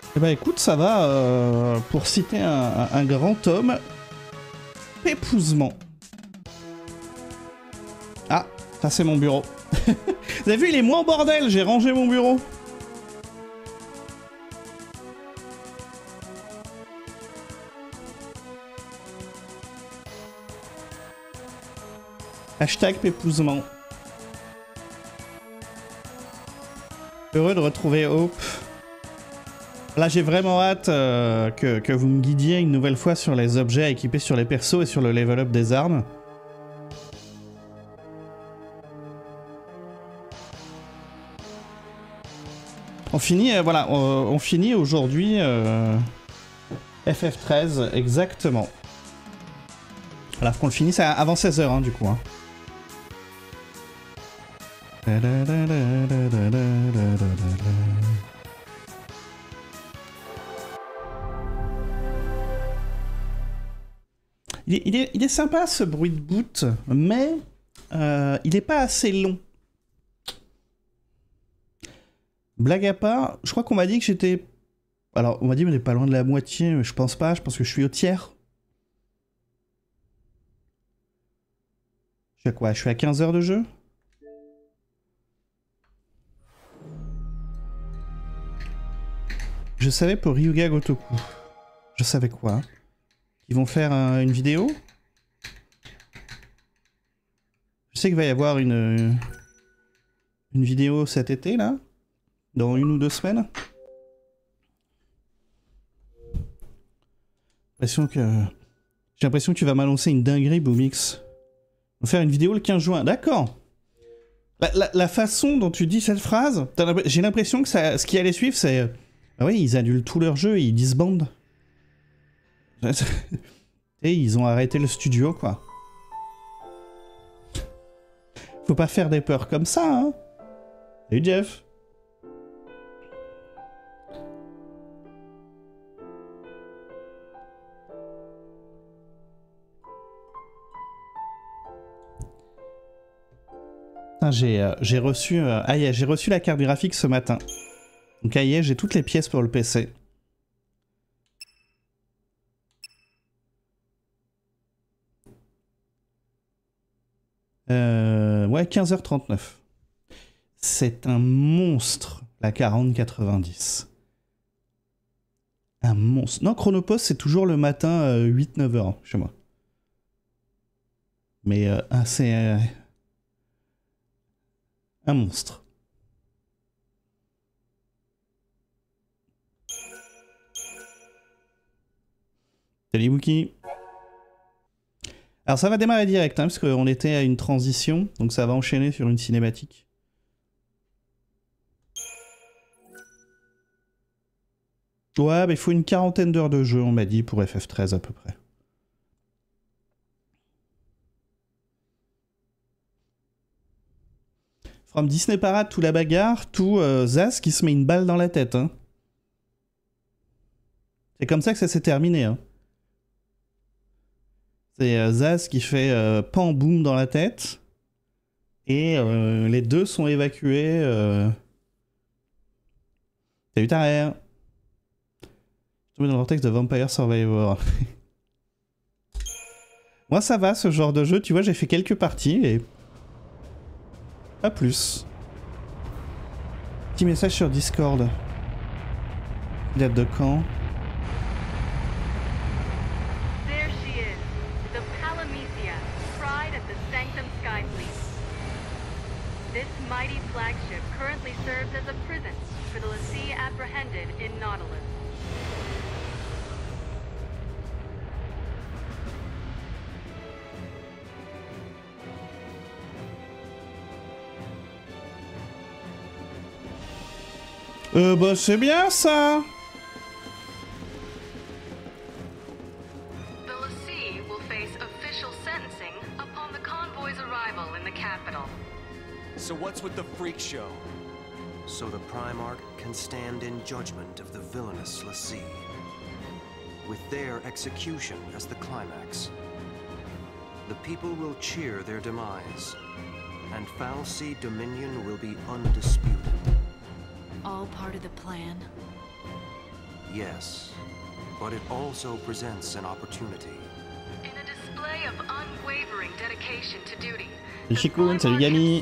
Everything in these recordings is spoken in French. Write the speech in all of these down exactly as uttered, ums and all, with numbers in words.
Eh bah écoute, ça va, euh, pour citer un, un, un grand homme, épousement. Ah, ça c'est mon bureau. Vous avez vu, il est moins bordel, j'ai rangé mon bureau. Hashtag pépousement. Heureux de retrouver Hope. Là j'ai vraiment hâte euh, que, que vous me guidiez une nouvelle fois sur les objets à équiper sur les persos et sur le level up des armes. On finit, euh, voilà, on, on finit aujourd'hui euh, F F treize, exactement. Voilà, faut qu'on le finisse avant seize heures, hein, du coup. Hein. Il est, il, est, il est sympa ce bruit de boot, mais euh, il est pas assez long. Blague à part, je crois qu'on m'a dit que j'étais... Alors, on m'a dit qu'on n'est pas loin de la moitié, mais je pense pas, je pense que je suis au tiers. Je suis à quoi? Je suis à quinze heures de jeu? Je savais pour Ryuga Gotoku. Je savais quoi? Ils vont faire euh, une vidéo? Je sais qu'il va y avoir une... Une vidéo cet été, là? Dans une ou deux semaines? J'ai l'impression que... J'ai l'impression que tu vas m'annoncer une dinguerie, Boomix. On va faire une vidéo le quinze juin. D'accord. La, la, la façon dont tu dis cette phrase, j'ai l'impression que ça, ce qui allait suivre, c'est... Ah oui, ils annulent tout leur jeu et ils disbandent. Et ils ont arrêté le studio, quoi. Faut pas faire des peurs comme ça, hein. Salut, Jeff. J'ai euh, j'ai reçu, euh, ah, yeah, j'ai reçu la carte graphique ce matin. Donc ah, yeah, j'ai toutes les pièces pour le P C. Euh, ouais, quinze heures trente-neuf. C'est un monstre, la quarante quatre-vingt-dix. Un monstre. Non, Chronopost, c'est toujours le matin euh, huit neuf heures chez moi. Mais euh, c'est... Euh, un monstre. Salut Wookie. Alors ça va démarrer direct, hein, parce qu'on était à une transition, donc ça va enchaîner sur une cinématique. Ouais, mais il faut une quarantaine d'heures de jeu, on m'a dit, pour F F treize à peu près. From Disney Parade, tout la bagarre, tout euh, Zaz qui se met une balle dans la tête. Hein. C'est comme ça que ça s'est terminé. Hein. C'est euh, Zaz qui fait euh, pan boum dans la tête. Et euh, les deux sont évacués. Euh... Salut Tarère. Je suis tombé dans le vortex de Vampire Survivor. Moi ça va ce genre de jeu, tu vois, j'ai fait quelques parties et... Pas plus. Petit message sur Discord. Il date de quand? There she is, the Palamisia, pride of the Sanctum Skyfleet. This mighty flagship currently serves as a prison for the Lassie apprehended in Nautilus. Euh, bah c'est bien ça. The Lassie will face official sentencing upon the convoy's arrival in the capital. So what's with the freak show? So the Primarch can stand in judgment of the villainous Lassie, with their execution as the climax. The people will cheer their demise, and Fal'Cie Dominion will be undisputed. All part of the plan. yes, but it also presents an opportunity. In a display of unwavering dedication to duty, Ishikun, salut Yami.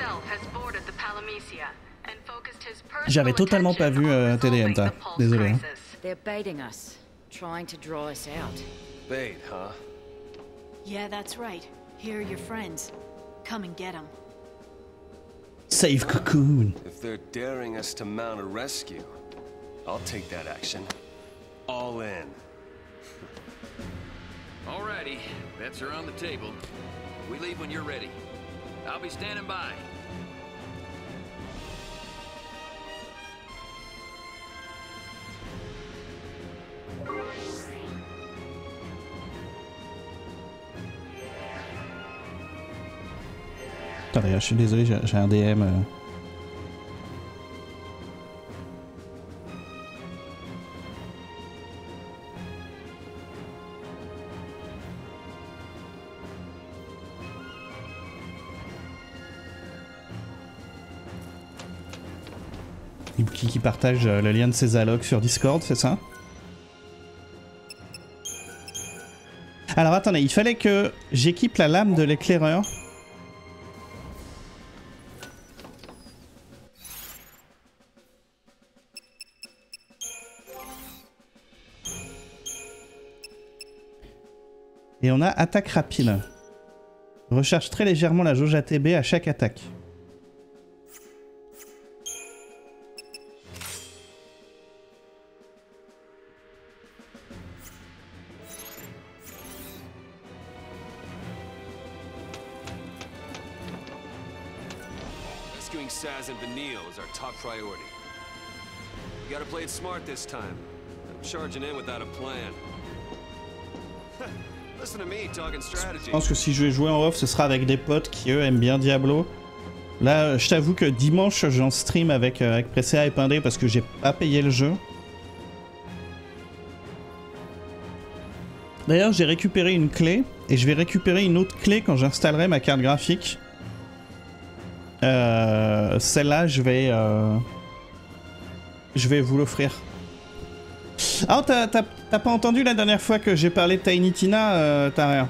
J'avais totalement pas vu euh, T D M, t'as. Désolé. Hein. They're baiting us, trying to draw us out. Bait, huh? Yeah, that's right. Here are your friends. Come and get them. Save Cocoon. If they're daring us to mount a rescue, I'll take that action. All in. Alrighty, bets are on the table. We leave when you're ready. I'll be standing by. Attendez, je suis désolé, j'ai un D M. Euh... Qui, qui partage le lien de ses allocs sur Discord, c'est ça? Alors attendez, il fallait que j'équipe la lame de l'éclaireur. Et on a attaque rapide. Recharge très légèrement la jauge A T B à chaque attaque. Rescuing Saz and Vanille is our top priority. We gotta play it smart this time. I'm charging in without a plan. Listen to me talking strategy. Je pense que si je vais jouer en off, ce sera avec des potes qui eux aiment bien Diablo. Là, je t'avoue que dimanche, j'en stream avec, euh, avec Presea et Pindé parce que j'ai pas payé le jeu. D'ailleurs, j'ai récupéré une clé et je vais récupérer une autre clé quand j'installerai ma carte graphique. Euh, Celle-là, je vais, euh, je vais vous l'offrir. Ah, t'as pas entendu la dernière fois que j'ai parlé de Tiny Tina, euh, t'as rien.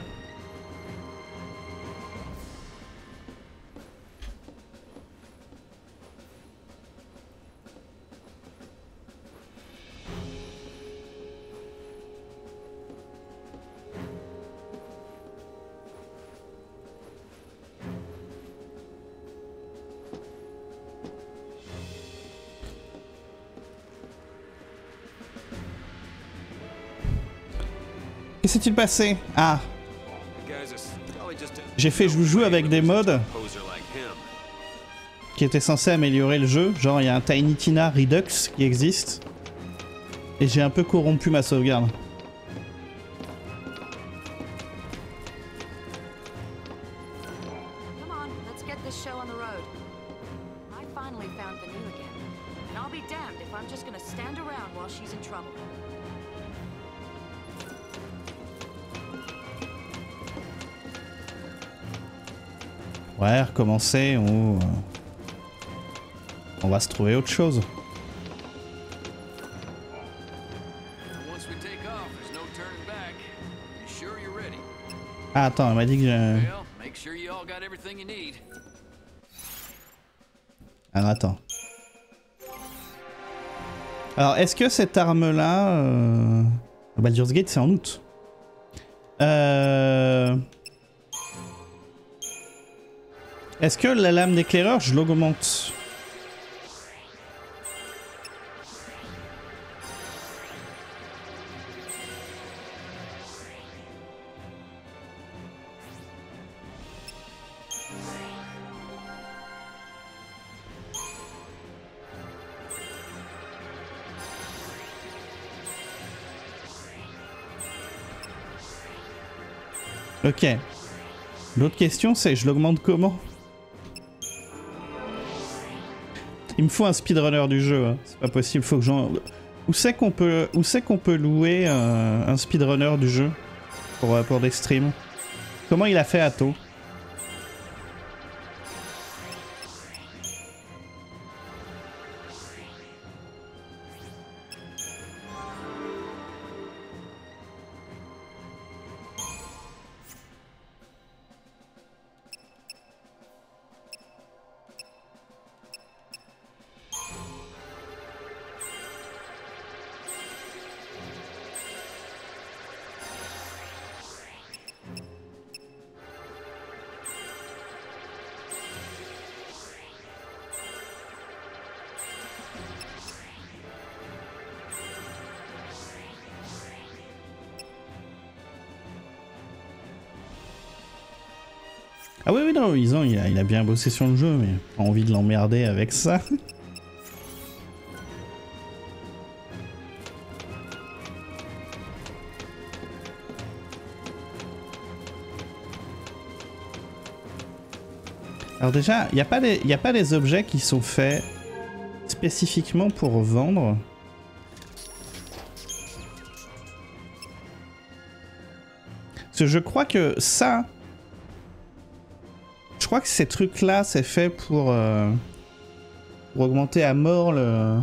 Que s'est-il passé? Ah. J'ai fait joujou avec des mods qui étaient censés améliorer le jeu. Genre, il y a un Tiny Tina Redux qui existe. Et j'ai un peu corrompu ma sauvegarde. Ouais, recommencer, on... on va se trouver autre chose. Ah, attends, elle m'a dit que j'ai... Alors, attends. Alors, est-ce que cette arme-là... Euh... Baldur's Gate, c'est en août. Euh... Est-ce que la lame d'éclaireur, je l'augmente? Ok. L'autre question, c'est je l'augmente comment? Il me faut un speedrunner du jeu, hein. C'est pas possible, faut que j'en... Où c'est qu'on peut... Où c'est qu'on peut louer euh, un speedrunner du jeu pour, pour des streams? Comment il a fait Atto? Ah oui, oui, non, Isan, il a, il a bien bossé sur le jeu, mais pas envie de l'emmerder avec ça. Alors déjà, il n'y a pas des, y a pas des objets qui sont faits spécifiquement pour vendre. Parce que je crois que ça... Je crois que ces trucs-là, c'est fait pour, euh, pour augmenter à mort le...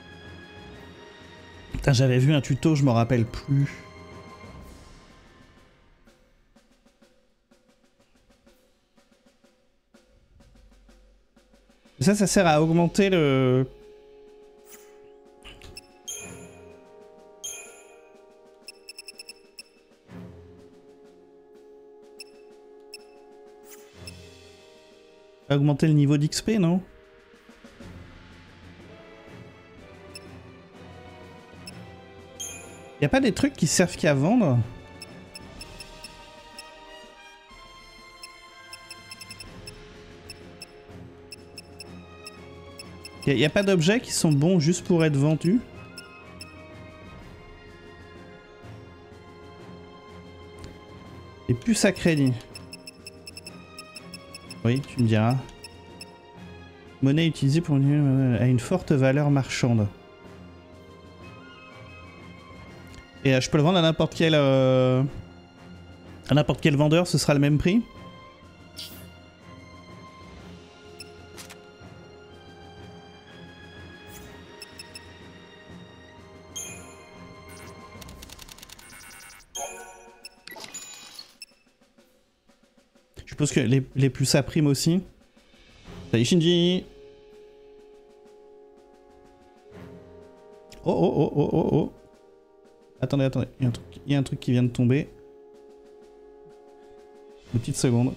Putain, j'avais vu un tuto, je me rappelle plus. Ça, ça sert à augmenter le... Augmenter le niveau d'X P, non? Y a pas des trucs qui servent qu'à vendre? Y a, y a pas d'objets qui sont bons juste pour être vendus? Et plus à crédit. Oui, tu me diras. Monnaie utilisée pour une, a une forte valeur marchande. Et euh, je peux le vendre à n'importe quel... Euh, à n'importe quel vendeur, ce sera le même prix? Je suppose que les, les plus ça prime aussi. Salut Shinji. Oh oh oh oh oh oh. Attendez, attendez. Il y a un truc, il y a un truc qui vient de tomber. Une petite seconde.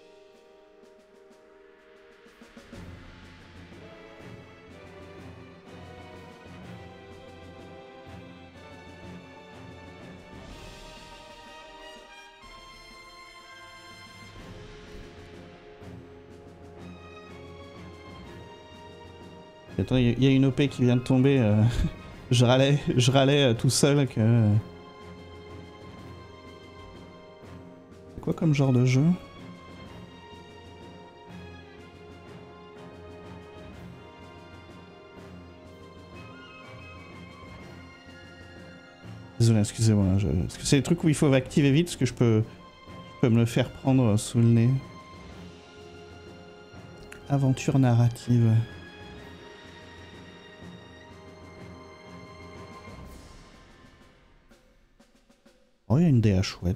Attends, il y a une O P qui vient de tomber. Euh, je râlais, je râlais euh, tout seul que... Euh... C'est quoi comme genre de jeu? Désolé, excusez-moi. Je... Parce que c'est des trucs où il faut activer vite, parce que je peux, je peux me le faire prendre sous le nez. Aventure narrative. Oh, il y a une D A chouette.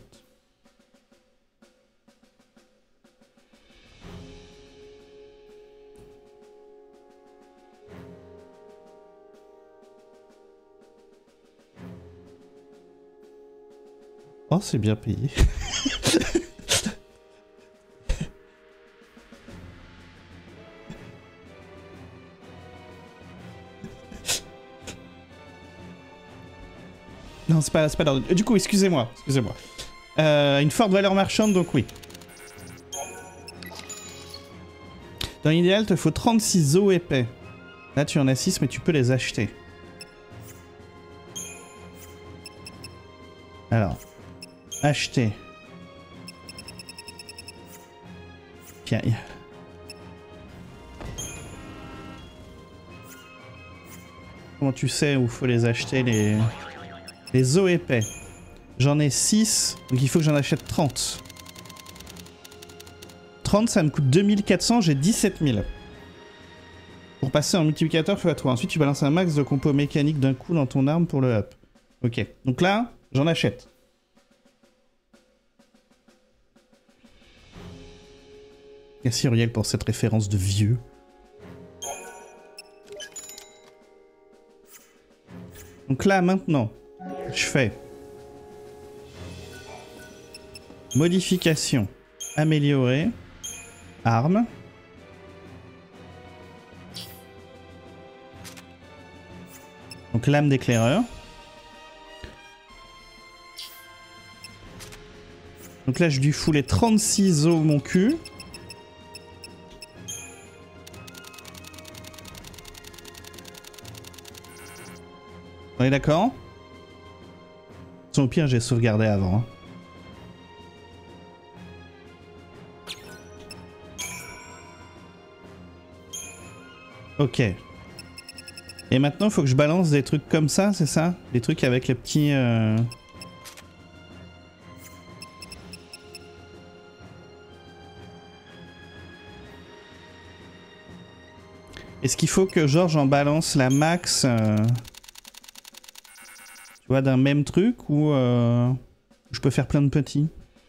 Oh, c'est bien payé. Non, c'est pas, c'est pas l'ordre. Du coup, excusez-moi, excusez-moi. Euh, une forte valeur marchande, donc oui. Dans l'idéal, il te faut trente-six os épais. Là, tu en as six, mais tu peux les acheter. Alors, acheter. Tiens. Comment tu sais où faut les acheter, les... Les os épais. J'en ai six, donc il faut que j'en achète trente. trente, ça me coûte deux mille quatre cents, j'ai dix-sept mille. Pour passer en multiplicateur fois trois. Ensuite, tu balances un max de compos mécaniques d'un coup dans ton arme pour le up. Ok, donc là, j'en achète. Merci Uriel pour cette référence de vieux. Donc là, maintenant... Je fais modification, améliorer, arme, donc lame d'éclaireur. Donc là je lui fous les trente-six os mon cul. On est d'accord? Au pire, j'ai sauvegardé avant. Hein. Ok. Et maintenant, il faut que je balance des trucs comme ça, c'est ça? Des trucs avec les petits... Euh... Est-ce qu'il faut que genre j'en balance la max euh... tu vois, d'un même truc ou euh... je peux faire plein de petits?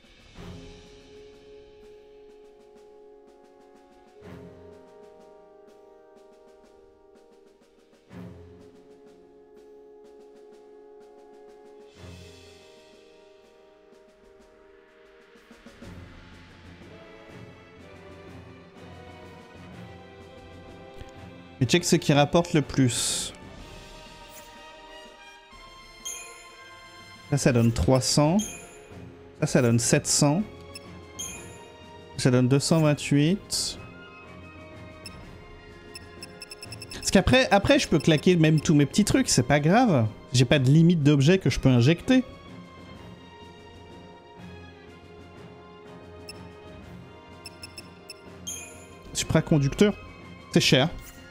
Et check ce qui rapporte le plus. Ça, ça donne trois cents. Ça, ça donne sept cents. Ça donne deux cent vingt-huit. Parce qu'après, après, je peux claquer même tous mes petits trucs, c'est pas grave. J'ai pas de limite d'objets que je peux injecter. Supraconducteur, c'est cher.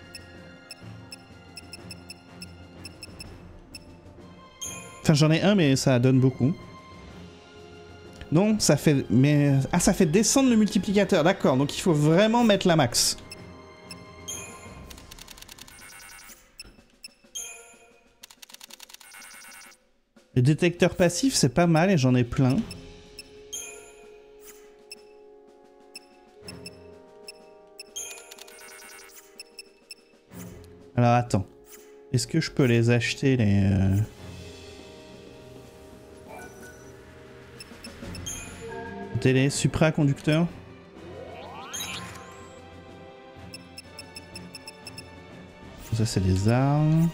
Enfin, j'en ai un, mais ça donne beaucoup. Non, ça fait... Mais... Ah, ça fait descendre le multiplicateur, d'accord. Donc il faut vraiment mettre la max. Les détecteurs passifs, c'est pas mal et j'en ai plein. Alors, attends. Est-ce que je peux les acheter, les... Euh... Télé, supraconducteur. Ça c'est des armes.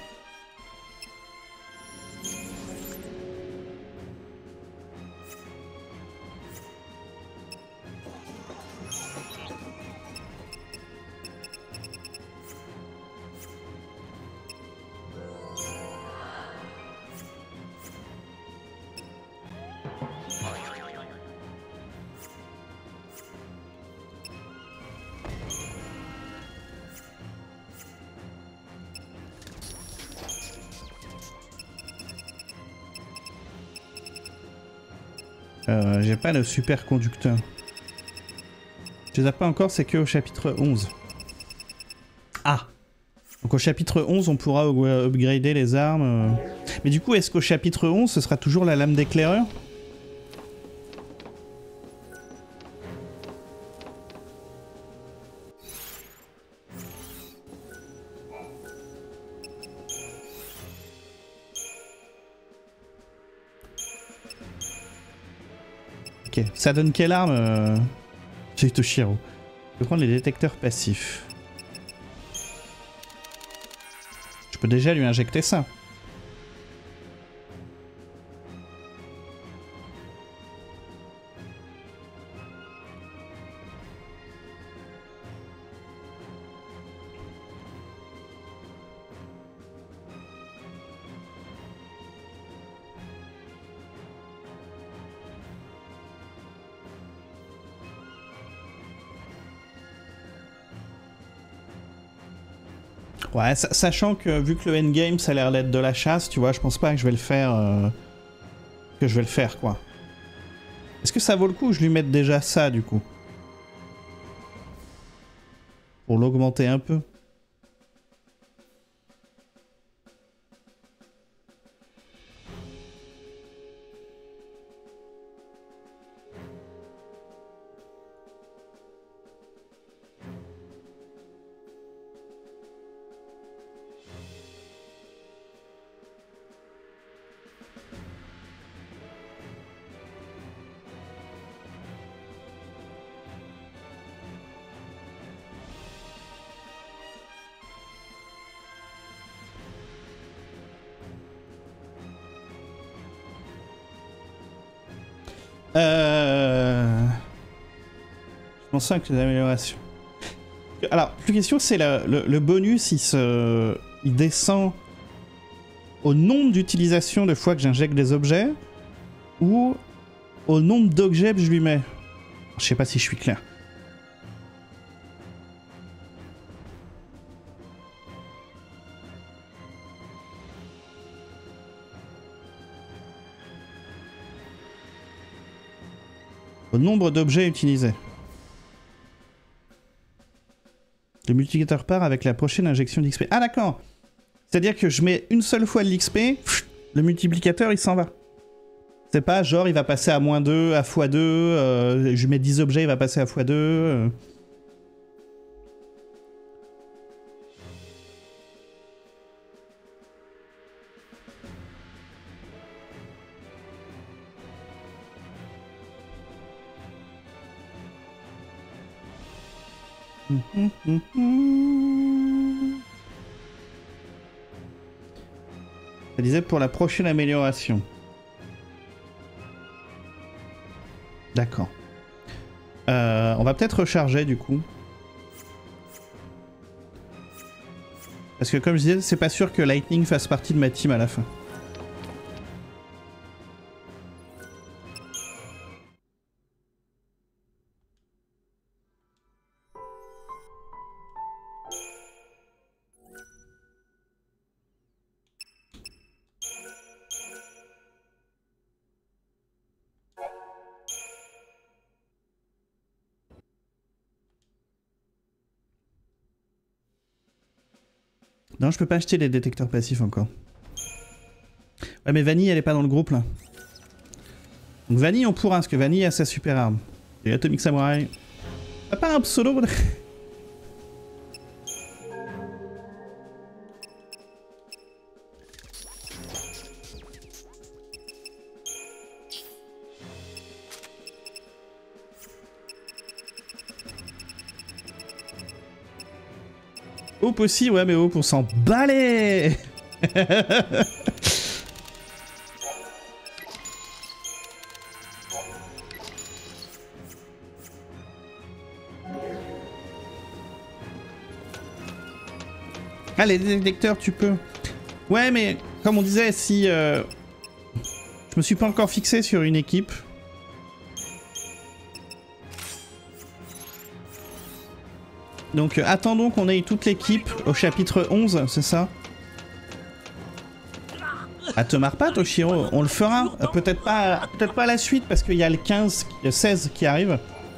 Euh, j'ai pas le superconducteur. Je les ai pas encore, c'est que au chapitre onze. Ah! Donc au chapitre onze, on pourra upgrader les armes. Mais du coup, est-ce qu'au chapitre onze, ce sera toujours la lame d'éclaireur? Ok, ça donne quelle arme euh... J'ai Toshiro. Je vais prendre les détecteurs passifs. Je peux déjà lui injecter ça. Ouais, sachant que vu que le endgame ça a l'air d'être de la chasse, tu vois, je pense pas que je vais le faire. Euh, que je vais le faire, quoi. Est-ce que ça vaut le coup que je lui mette déjà ça, du coup? Pour l'augmenter un peu. Euh... Je pense que les améliorations. Alors, la question c'est le, le, le bonus, il se, il descend au nombre d'utilisations de fois que j'injecte des objets ou au nombre d'objets que je lui mets. Je sais pas si je suis clair. Au nombre d'objets utilisés. Le multiplicateur part avec la prochaine injection d'X P. Ah d'accord. C'est-à-dire que je mets une seule fois de l'X P, le multiplicateur il s'en va. C'est pas genre il va passer à moins deux, à fois deux, euh, je mets dix objets, il va passer à fois deux. Euh. Hum, hum, hum. Ça disait pour la prochaine amélioration. D'accord. Euh, on va peut-être recharger du coup. Parce que comme je disais, c'est pas sûr que Lightning fasse partie de ma team à la fin. Non, je peux pas acheter les détecteurs passifs encore. Ouais, mais Vanille, elle est pas dans le groupe là. Donc Vanille, on pourra, parce que Vanille a sa super arme. Et Atomic Samurai. T'as pas un pseudo? Hope aussi, ouais, mais Hope, on s'en balait. Ah, les détecteurs, tu peux. Ouais, mais comme on disait, si... Euh... Je me suis pas encore fixé sur une équipe. Donc euh, attendons qu'on ait toute l'équipe au chapitre onze, c'est ça? Ah, te marre pas, Toshiro, on le fera. Euh, peut-être pas, peut-être pas à la suite parce qu'il y a le quinze, le seize qui arrive.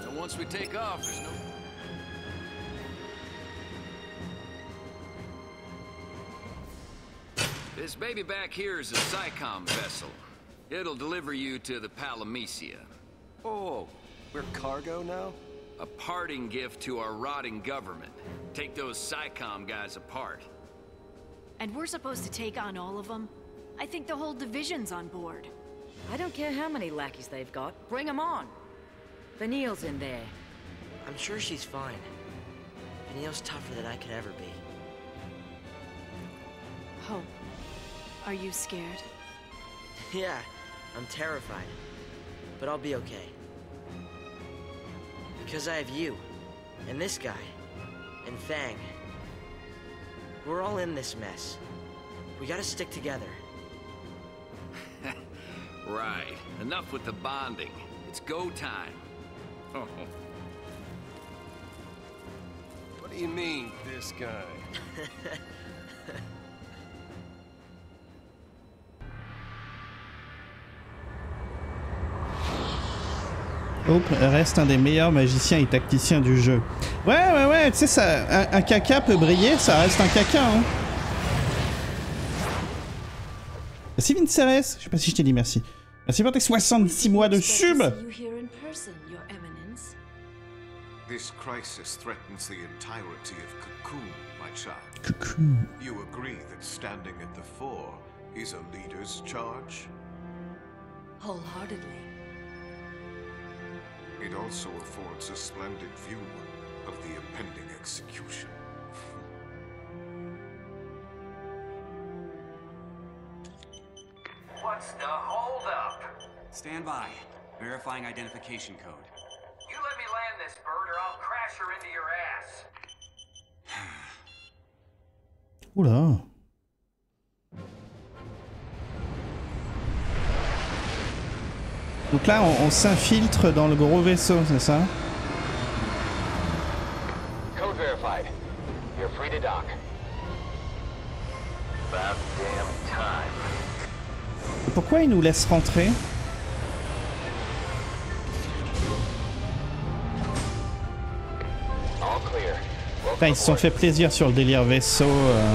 This baby back here is a SciComm vessel. It'll deliver you to the Palamecia. Oh, we're cargo now? A parting gift to our rotting government. Take those SciComm guys apart. And we're supposed to take on all of them? I think the whole division's on board. I don't care how many lackeys they've got. Bring them on. Vanille's in there. I'm sure she's fine. Vanille's tougher than I could ever be. Hope, are you scared? Yeah, I'm terrified. But I'll be okay. Because I have you, and this guy, and Fang. We're all in this mess. We gotta stick together. Right. Enough with the bonding. It's go time. Oh. What do you mean, this guy? Hope reste un des meilleurs magiciens et tacticiens du jeu. Ouais, ouais, ouais, tu sais, ça, un, un caca peut briller, ça reste un caca, hein. Merci Vinceres, je sais pas si je t'ai dit merci. Merci pour tes soixante-six mois de sub. This crisis threatens the entirety of Cocoon, my child. Cocoon. You agree that standing at the fore is a leader's charge? Wholeheartedly. It also affords a splendid view of the impending execution. What's the holdup? Stand by. Verifying identification code. You let me land this bird or I'll crash her into your ass. Oula. Donc là, on, on s'infiltre dans le gros vaisseau, c'est ça? Code verified. You're free to dock. About damn time. Pourquoi ils nous laissent rentrer? All clear. Putain, ils se sont fait plaisir sur le délire vaisseau. Euh...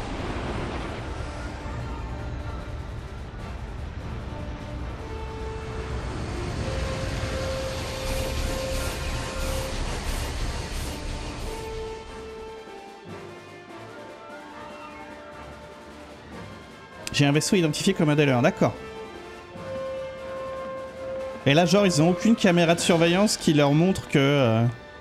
J'ai un vaisseau identifié comme un des leurs, d'accord. Et là, genre, ils ont aucune caméra de surveillance qui leur montre que... Euh...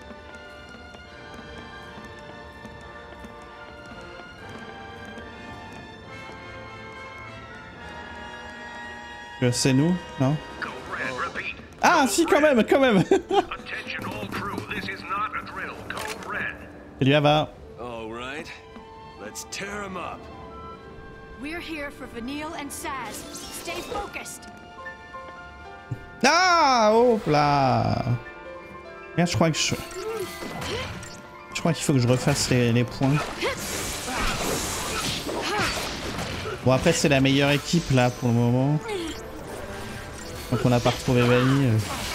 que c'est nous, non? Ah, si, quand même, quand même. Salut, Ava. All right, let's tear him up. We're here for Vanille and Saz. Stay focused. Ah, hop là. Regarde, je crois que je... Je crois qu'il faut que je refasse les, les points. Bon, après, c'est la meilleure équipe, là, pour le moment. Donc on n'a pas retrouvé Vanille.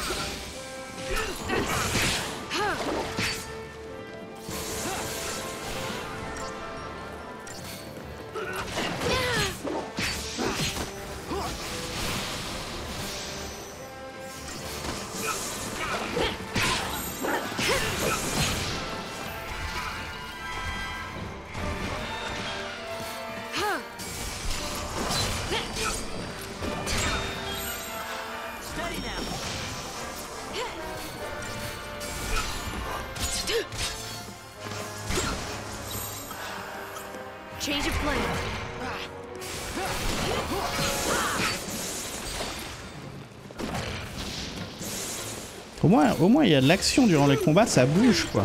Change of plan. Au moins, au moins, il y a de l'action durant les combats, ça bouge, quoi.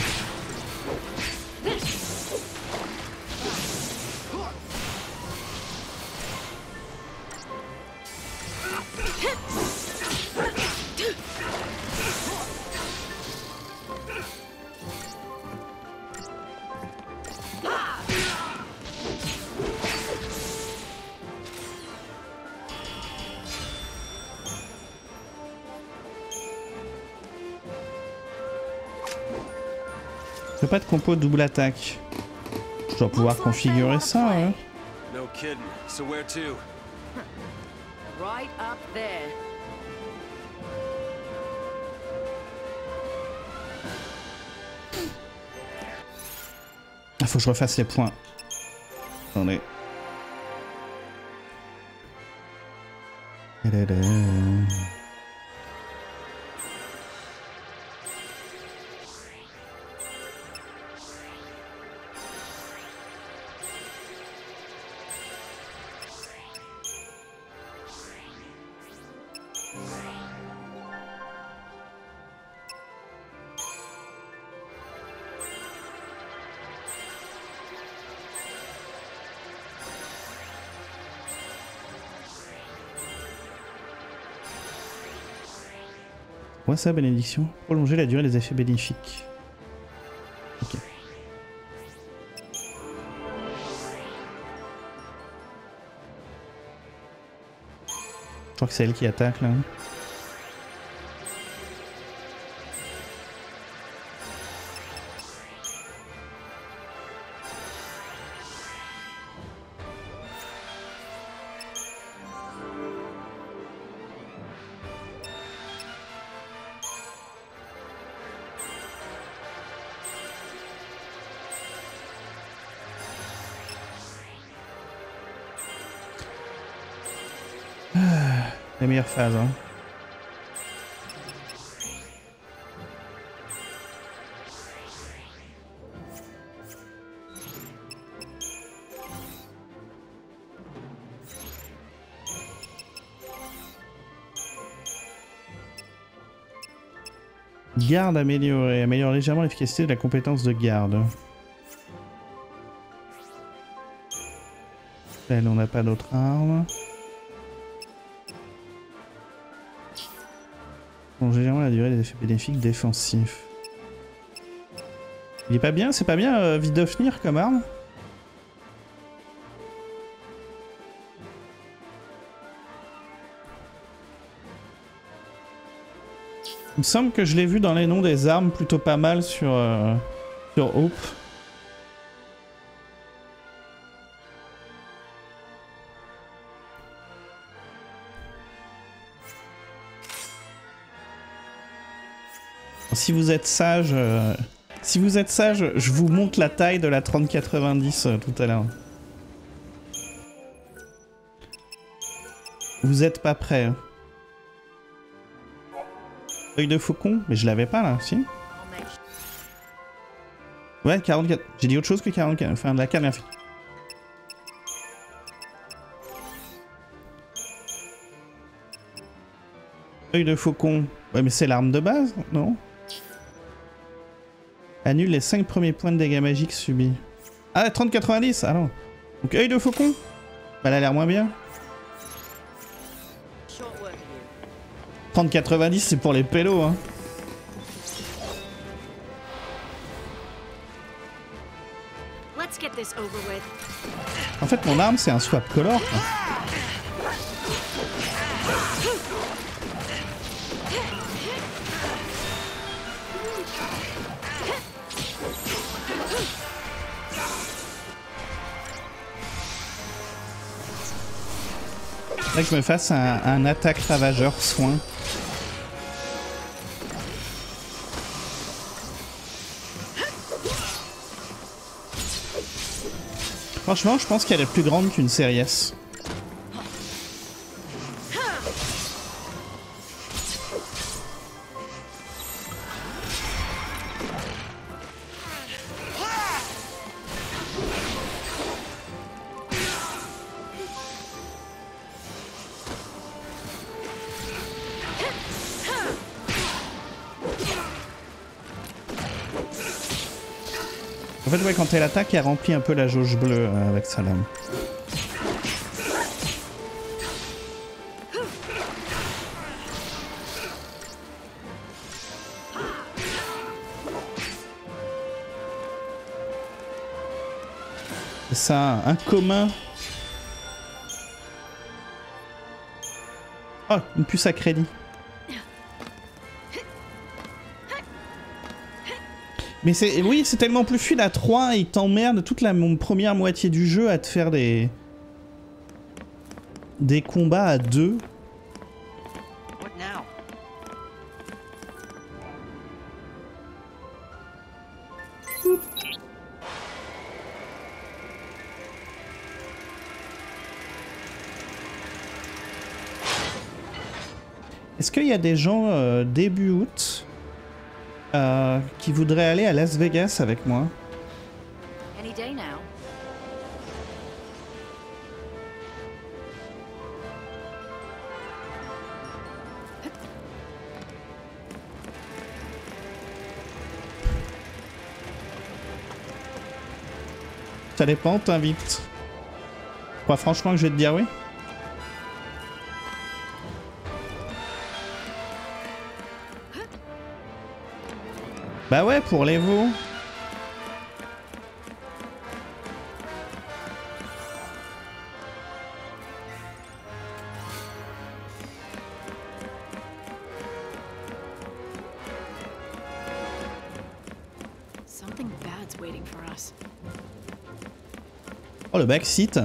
Je fais pas de compo double attaque. Je dois pouvoir configurer ça, hein. No kidding. So where to? Right up there. Ah, faut que je refasse les points. Attendez. Quoi ça, bénédiction? Prolonger la durée des effets bénéfiques. Ok. Je crois que c'est elle qui attaque là. La meilleure phase, hein. Garde améliorée. Améliore légèrement l'efficacité de la compétence de garde. Elle, on n'a pas d'autre arme. Prolonger légèrement la durée des effets bénéfiques défensifs. Il est pas bien, c'est pas bien euh, Vidofnir comme arme. Il me semble que je l'ai vu dans les noms des armes plutôt pas mal sur, euh, sur Hope. Si vous êtes sage, euh, si vous êtes sage, je vous montre la taille de la trente quatre-vingt-dix euh, tout à l'heure. Vous êtes pas prêts. Hein. Œil de faucon, mais je l'avais pas là, si. Ouais, quarante-quatre. J'ai dit autre chose que quarante-quatre. Enfin, de la canne, fait. Œil de faucon. Ouais, mais c'est l'arme de base, non? Annule les cinq premiers points de dégâts magiques subis. Ah, trente quatre-vingt-dix. Ah non. Donc, œil de faucon. Bah, elle a l'air moins bien. trente quatre-vingt-dix, c'est pour les pélos, hein. En fait, mon arme, c'est un swap color. Quoi. Faudrait que je me fasse un, un attaque ravageur soin. Franchement, je pense qu'elle est plus grande qu'une série S. En fait, ouais, quand elle attaque, elle remplit un peu la jauge bleue euh, avec sa lame. C'est ça, un commun. Oh, une puce à crédit. Mais c'est oui, c'est tellement plus fluide à trois, il t'emmerde toute la mon première moitié du jeu à te faire des des combats à deux. Est-ce qu'il y a des gens euh, début août Euh, qui voudrait aller à Las Vegas avec moi? Any day now. Ça dépend, t'invites. Je crois franchement que je vais te dire oui. Bah ouais, pour les veaux. Something bad's waiting for us. Oh, le backseat.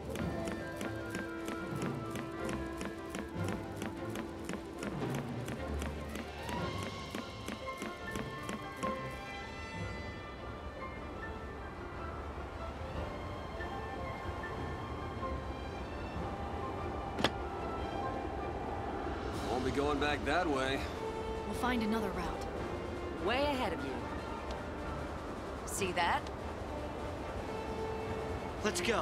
Going back that way. We'll find another route. Way ahead of you. See that? Let's go.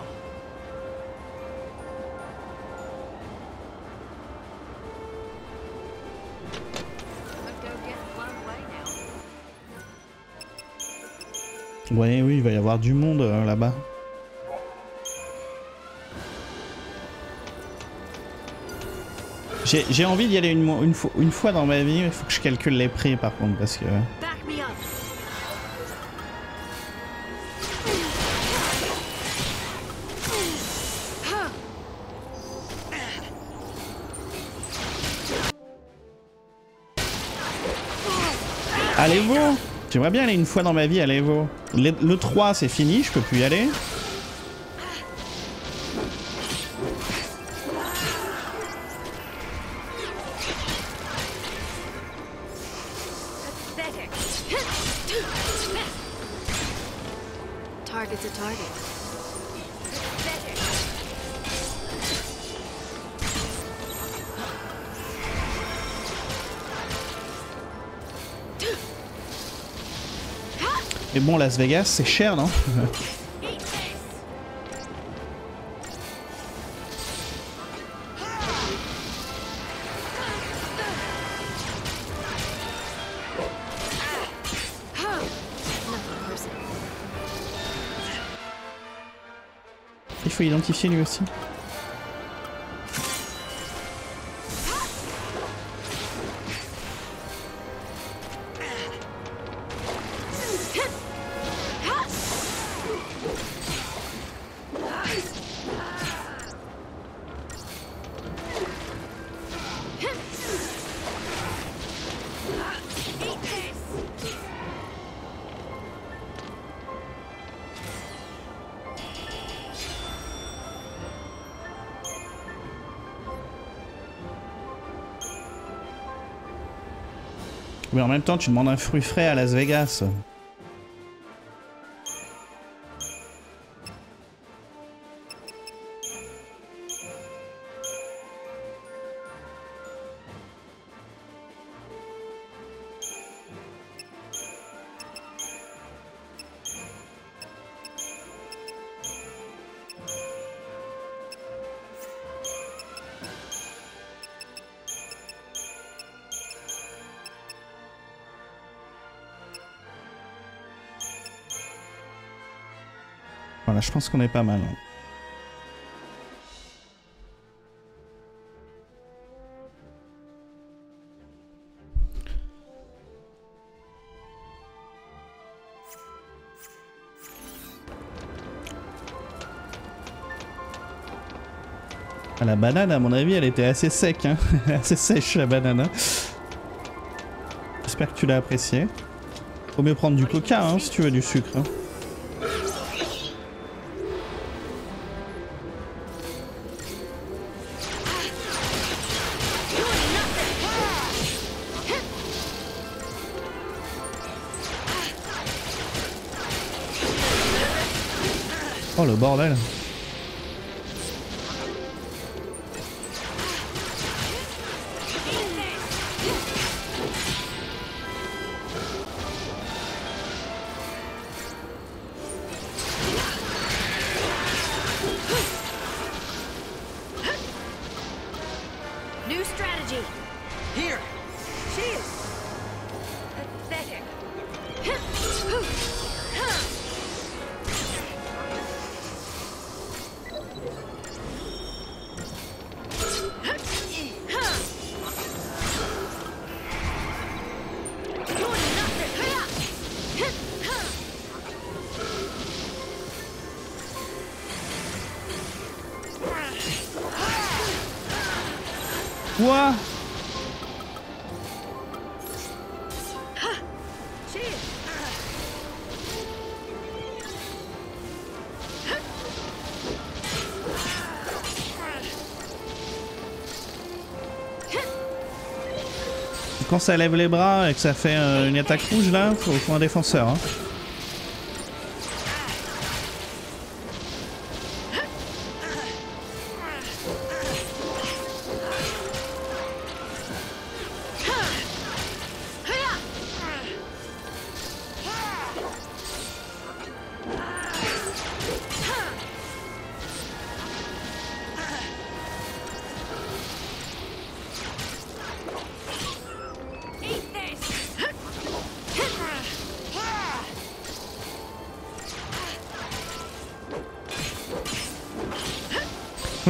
Let's go get blown away now. Ouais, oui, il va y avoir du monde euh, là-bas. J'ai envie d'y aller une, une, fois, une fois dans ma vie, il faut que je calcule les prix par contre, parce que... Allez-vous! J'aimerais bien aller une fois dans ma vie à l'Evo. Le, le trois c'est fini, je peux plus y aller. Target's a target. Mais bon, Las Vegas, c'est cher, non? Il faut identifier lui aussi. Mais en même temps, tu demandes un fruit frais à Las Vegas. Voilà, je pense qu'on est pas mal. Ah, la banane, à mon avis, elle était assez sec, hein. Assez sèche la banane. J'espère que tu l'as apprécié. Faut mieux prendre du coca, hein, si tu veux du sucre. Hein. Oh le bordel. New strategy. Here. Cheers. Pathetic. Quoi? Quand ça lève les bras et que ça fait euh, une attaque rouge là, faut, faut un défenseur. Hein.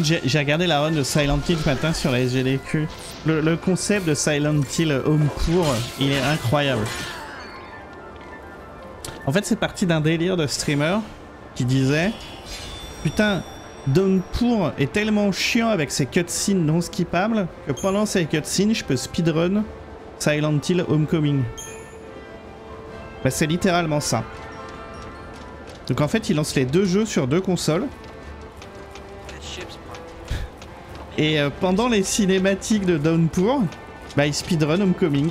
contre, j'ai regardé la run de Silent Hill ce matin sur la S G D Q. Le, le concept de Silent Hill Homepour, il est incroyable. En fait, c'est parti d'un délire de streamer qui disait putain, Downpour est tellement chiant avec ses cutscenes non skippables que pendant ces cutscenes, je peux speedrun Silent Hill Homecoming. Bah, c'est littéralement ça. Donc en fait, il lance les deux jeux sur deux consoles. Et euh, pendant les cinématiques de Downpour, bah, il speedrun Homecoming.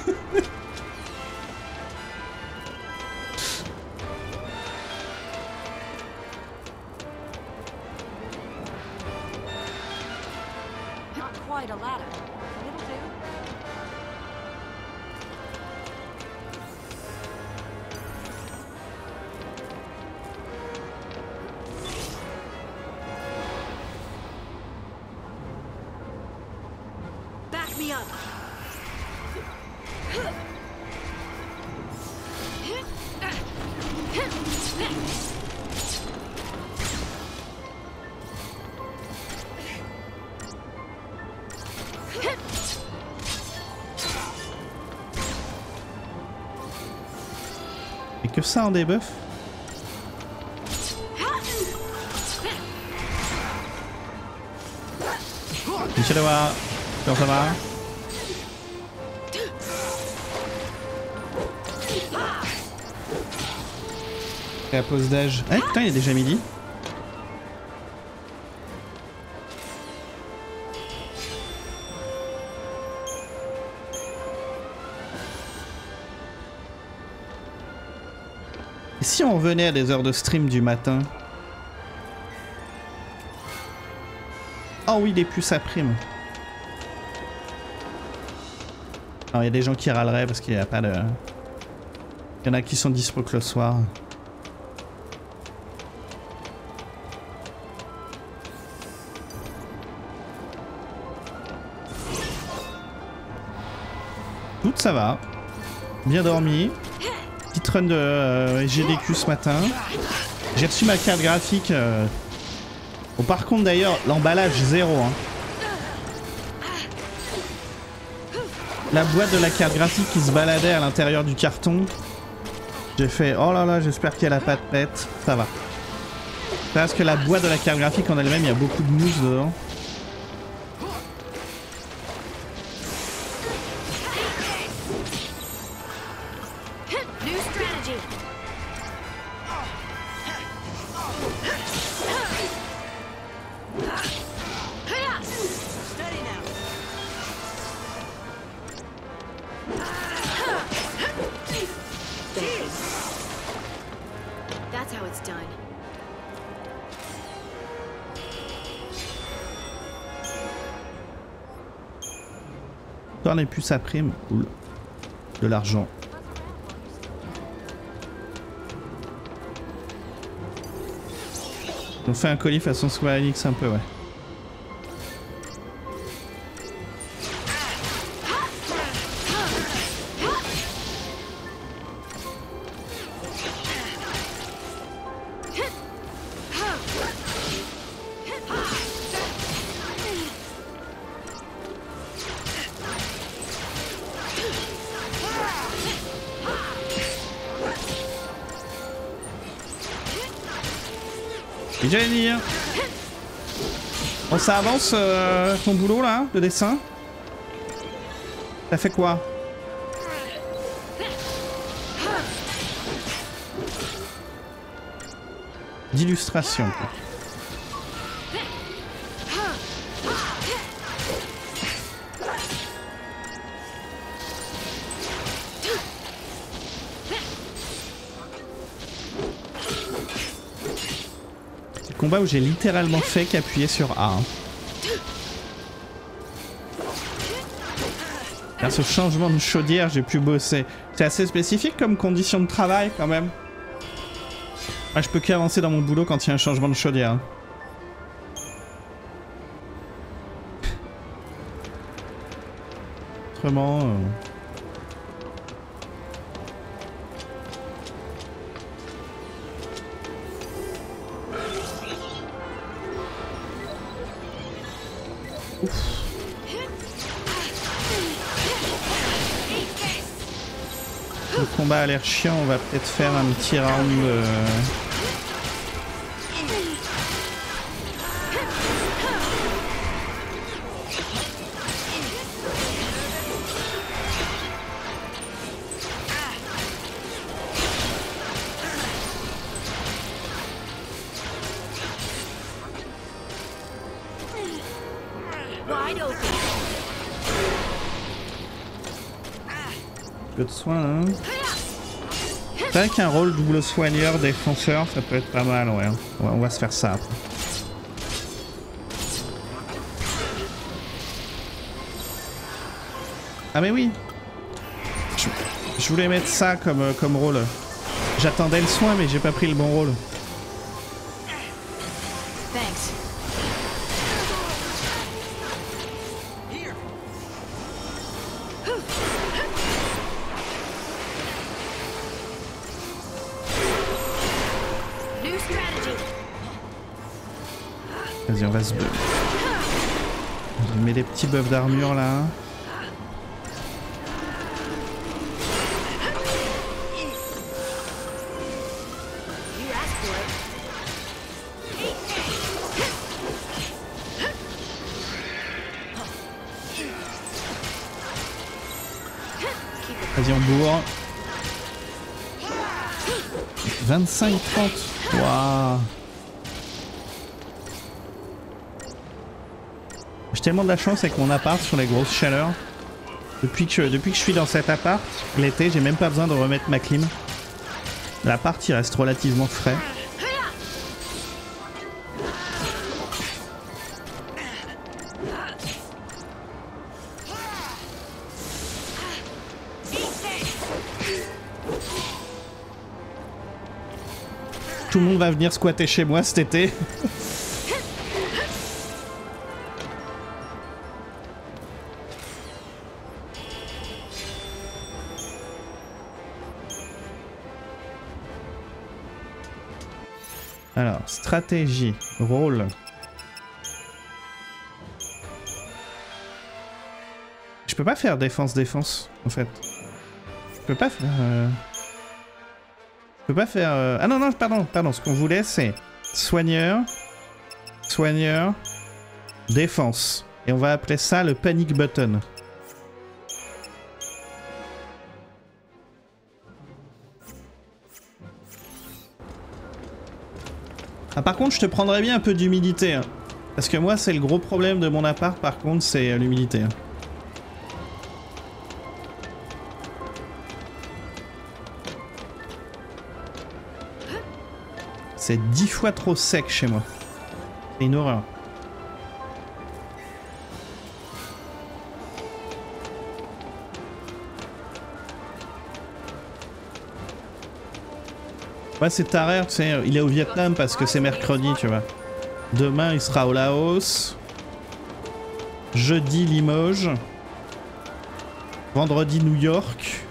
Et que ça en debuff. Michel Awa, comment ça va? Et la pause d'âge. Eh putain, il est déjà midi. Et si on revenait à des heures de stream du matin? Oh oui, les puces à prime. Alors il y a des gens qui râleraient parce qu'il n'y a pas de... Il y en a qui sont dispo que le soir. Tout ça va. Bien dormi. Petite run de euh, G D Q ce matin. J'ai reçu ma carte graphique. Euh... Bon, par contre d'ailleurs, l'emballage zéro. Hein. La boîte de la carte graphique qui se baladait à l'intérieur du carton. J'ai fait oh là là, j'espère qu'elle a pas de pète. Ça va. Parce que la boîte de la carte graphique en elle-même, il y a beaucoup de mousse dedans. That's how it's done. Dans les puces à prime, cool. De l'argent. On fait un colis façon Square Enix un peu, ouais. J'allais dire. Bon, ça avance euh, ton boulot là, de dessin. Ça fait quoi? D'illustration. Combat où j'ai littéralement fait qu'appuyer sur A. Hein. Grâce au changement de chaudière, j'ai pu bosser. C'est assez spécifique comme condition de travail quand même. Moi, je peux qu'avancer dans mon boulot quand il y a un changement de chaudière. Autrement... Euh... le combat a l'air chiant, on va peut-être faire un petit round... Euh... peu de soin, hein. C'est vrai qu'un rôle double soigneur, défenseur, ça peut être pas mal, ouais. On va, on va se faire ça après. Ah mais oui, je, je voulais mettre ça comme, comme rôle. J'attendais le soin mais j'ai pas pris le bon rôle. Thanks. Vas-y, on va se buff. Je mets des petits buffs d'armure là. Vas-y, on bourre. vingt-cinq trente. Waouh. J'ai tellement de la chance avec mon appart sur les grosses chaleurs. Depuis que, depuis que je suis dans cet appart, l'été, j'ai même pas besoin de remettre ma clim. L'appart, il reste relativement frais. Tout le monde va venir squatter chez moi cet été. Alors, stratégie, rôle. Je peux pas faire défense-défense, en fait. Je peux pas faire... Euh... Je peux pas faire... Euh... Ah non, non, pardon, pardon. Ce qu'on voulait, c'est soigneur, soigneur, défense. Et on va appeler ça le panic button. Ah, par contre, je te prendrais bien un peu d'humidité. Hein. Parce que moi, c'est le gros problème de mon appart, par contre, c'est l'humidité. Hein. C'est dix fois trop sec chez moi. C'est une horreur. Ouais, c'est Tarère, tu sais, il est au Vietnam parce que c'est mercredi, tu vois. Demain, il sera au Laos. Jeudi, Limoges. Vendredi, New York.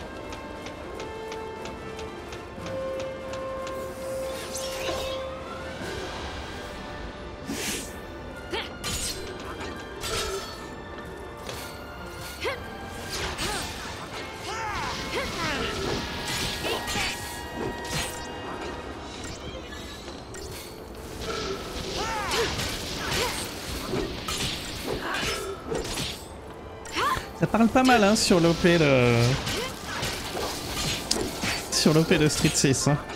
Ça parle pas mal hein, sur l'O P de... Sur l'O P de Street six. Hein.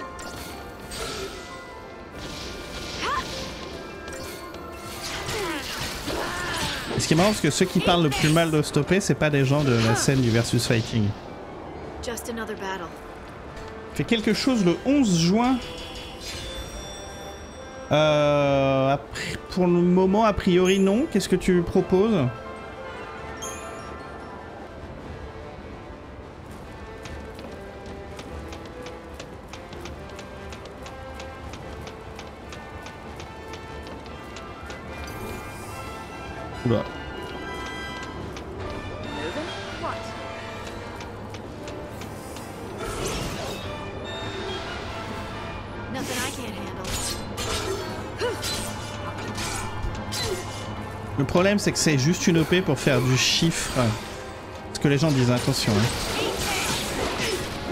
Ce qui est marrant, parce que ceux qui parlent le plus mal de stopper, c'est pas des gens de la scène du versus fighting. Just another battle. Fait quelque chose le onze juin. Euh, pour le moment, a priori, non. Qu'est-ce que tu proposes ? Oula. Le problème c'est que c'est juste une O P pour faire du chiffre. Ce que les gens disent, attention. Hein.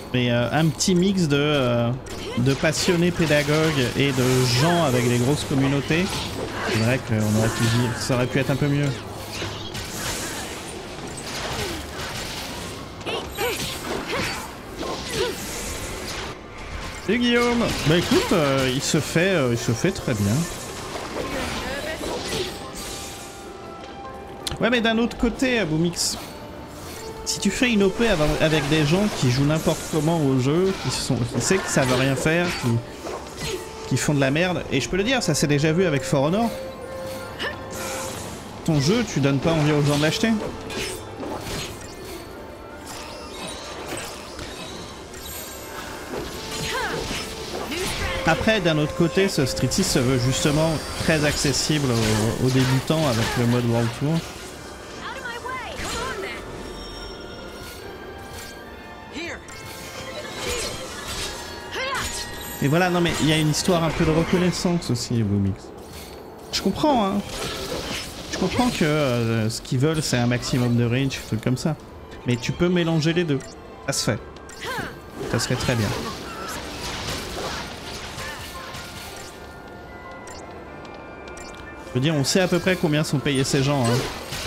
Mais euh, un petit mix de, euh, de passionnés pédagogues et de gens avec des grosses communautés. C'est vrai qu'on aurait pu dire, ça aurait pu être un peu mieux. Et Guillaume, bah écoute, euh, il se fait, euh, il se fait très bien. Ouais, mais d'un autre côté, Boomix, si tu fais une O P avec des gens qui jouent n'importe comment au jeu, qui sont, qui savent que ça veut rien faire, qui, qui font de la merde, et je peux le dire, ça s'est déjà vu avec For Honor. Ton jeu, tu donnes pas envie aux gens de l'acheter. Après, d'un autre côté, ce Street six se veut justement très accessible aux, aux débutants avec le mode World Tour. Et voilà, non mais il y a une histoire un peu de reconnaissance aussi, Boomix. Je comprends, hein. Je comprends que euh, ce qu'ils veulent, c'est un maximum de range, un truc comme ça. Mais tu peux mélanger les deux. Ça se fait. Ça serait très bien. Je veux dire, on sait à peu près combien sont payés ces gens, hein.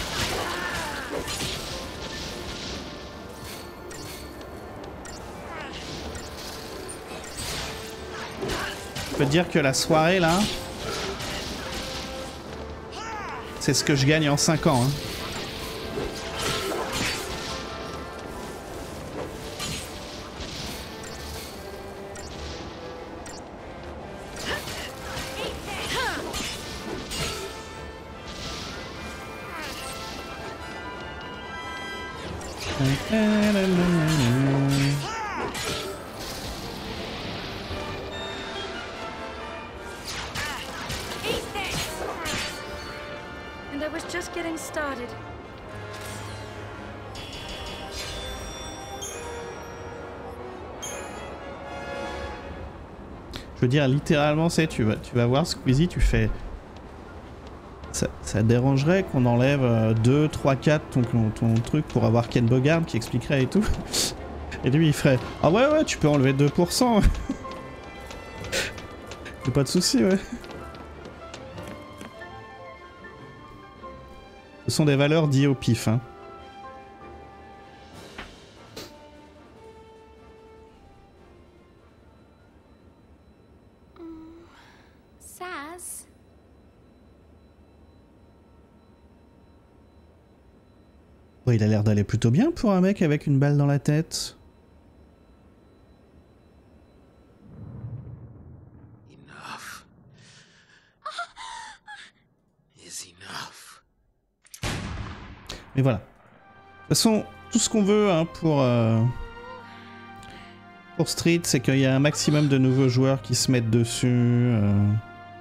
Je peux te dire que la soirée, là, c'est ce que je gagne en cinq ans, hein. And I was just getting started. Je veux dire, littéralement, c'est tu vas, tu vas voir Squeezie, tu fais... Ça, ça dérangerait qu'on enlève deux, trois, quatre ton, ton truc pour avoir Ken Bogard qui expliquerait et tout. Et lui il ferait ah ouais ouais tu peux enlever deux pour cent. Y'a pas de souci, ouais. Ce sont des valeurs dites au pif, hein. Saz? Ouais, il a l'air d'aller plutôt bien pour un mec avec une balle dans la tête. Enough. Is enough. Mais voilà. De toute façon, tout ce qu'on veut hein, pour, euh, pour Street, c'est qu'il y a un maximum de nouveaux joueurs qui se mettent dessus. Euh...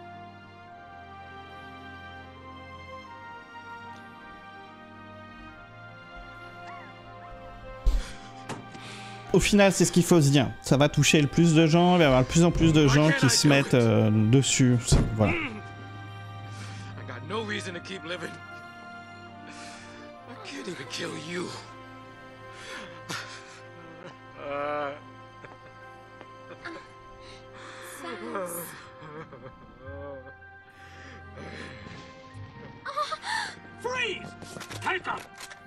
Au final, c'est ce qu'il faut se dire. Ça va toucher le plus de gens, il va y avoir de plus en plus de gens qui se mettent euh, dessus. Voilà. I got no reason to keep living. I can't even kill you. Uh... Freeze! Take him!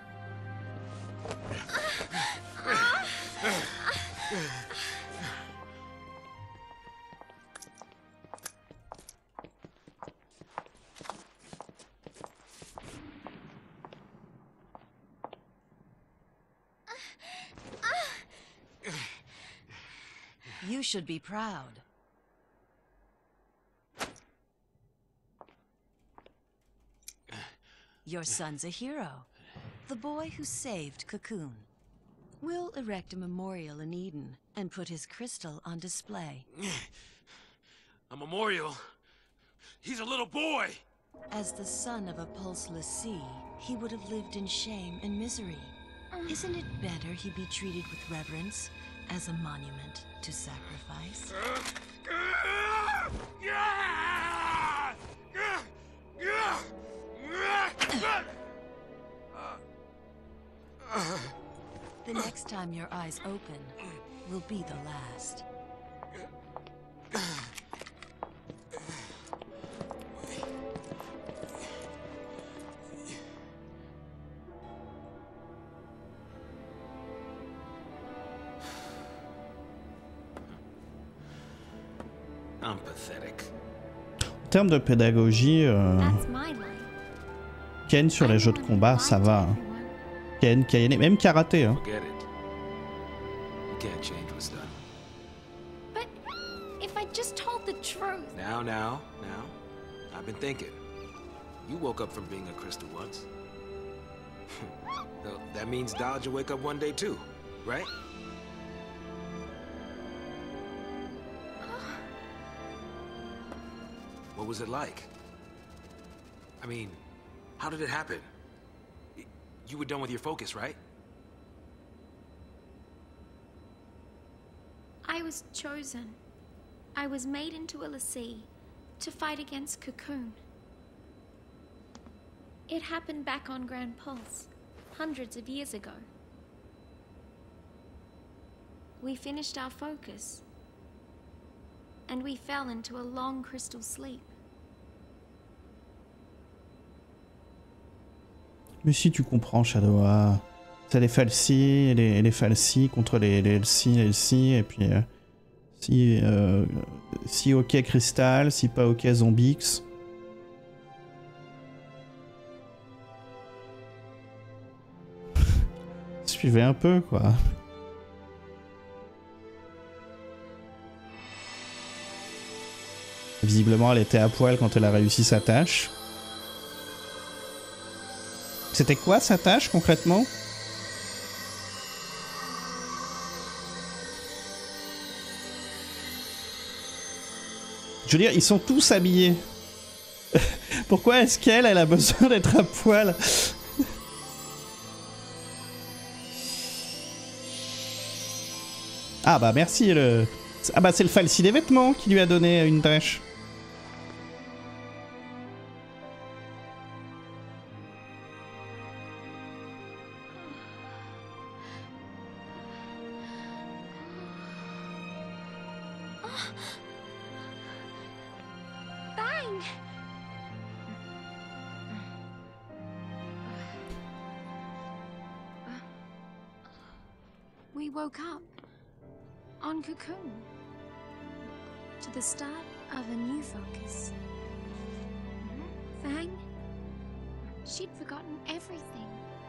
You should be proud. Your son's a hero. The boy who saved Cocoon. We'll erect a memorial in Eden and put his crystal on display. A memorial? He's a little boy! As the son of a pulseless sea, he would have lived in shame and misery. Isn't it better he be treated with reverence as a monument to sacrifice? The next time your eyes open, will be the last. I'm pathetic. En termes de pédagogie, euh... Ken sur les jeux de combat, ça va. Hein. Ken, Kaine, même karaté. Hein. Forget it. You can't change what's done. But if I just told the truth. Now, now, now. I've been thinking. You woke up from being a crystal once. Well, that means Dodge will wake up one day too, right? What was it like? I mean, how did it happen? You were done with your focus, right? I was chosen. I was made into a l'Cie to fight against Cocoon. It happened back on Grand Pulse, hundreds of years ago. We finished our focus, and we fell into a long crystal sleep. Mais si tu comprends, Shadow, ah, c'est les falsis, les, les falsis contre les, les Elsie, les Elsie, et puis euh, si, euh, si ok Crystal, si pas ok Zombix. Suivez un peu, quoi. Visiblement, elle était à poil quand elle a réussi sa tâche. C'était quoi sa tâche concrètement? Je veux dire, ils sont tous habillés. Pourquoi est-ce qu'elle, elle a besoin d'être à poil? Ah bah merci le... Ah bah c'est le falsi des vêtements qui lui a donné une tâche. We woke up on Cocoon to the start of a new focus. Fang, she'd forgotten everything.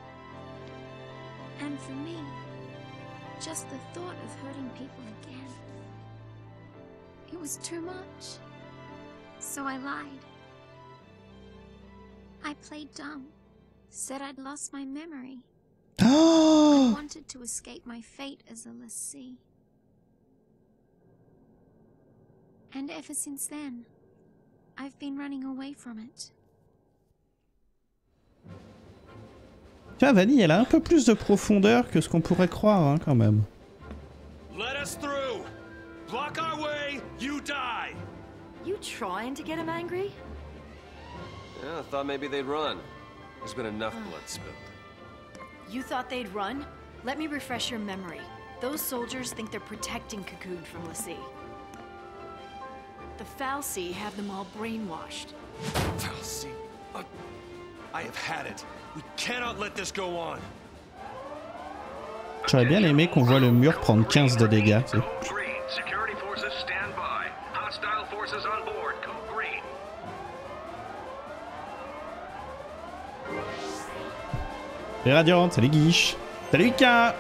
And for me, just the thought of hurting people again, it was too much. So I lied. I played dumb, said I'd lost my memory. I wanted to escape my fate as a l'Cie. And ever since then, I've been running away from it. Tu vois, Vanille, elle a un peu plus de profondeur que ce qu'on pourrait croire, hein, quand même. Let us through. Block our way, you die. You trying to get him angry? Yeah, I thought maybe they'd run. There's been enough blood spilled. You thought they'd run? Let me refresh your memory. Those soldiers think they're protecting Cocoon from l'Cie. The fal'Cie have them all brainwashed. fal'Cie? Uh, I have had it. We cannot let this go on. J'aurais bien aimé qu'on voit le mur prendre quinze de dégâts. Tu sais. Security forces stand by. Hostile forces on board. Code green. Salut Radiant, salut Guiche, salut Ika.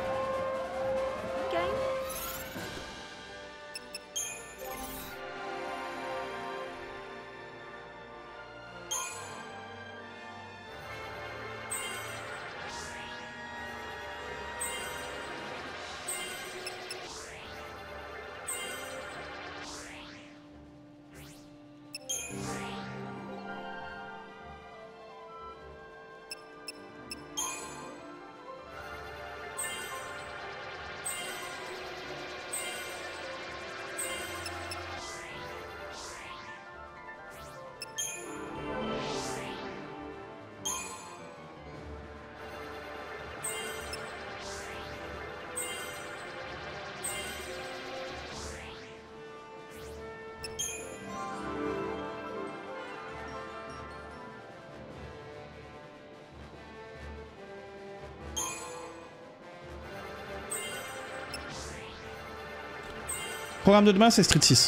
Programme de demain, c'est Street six.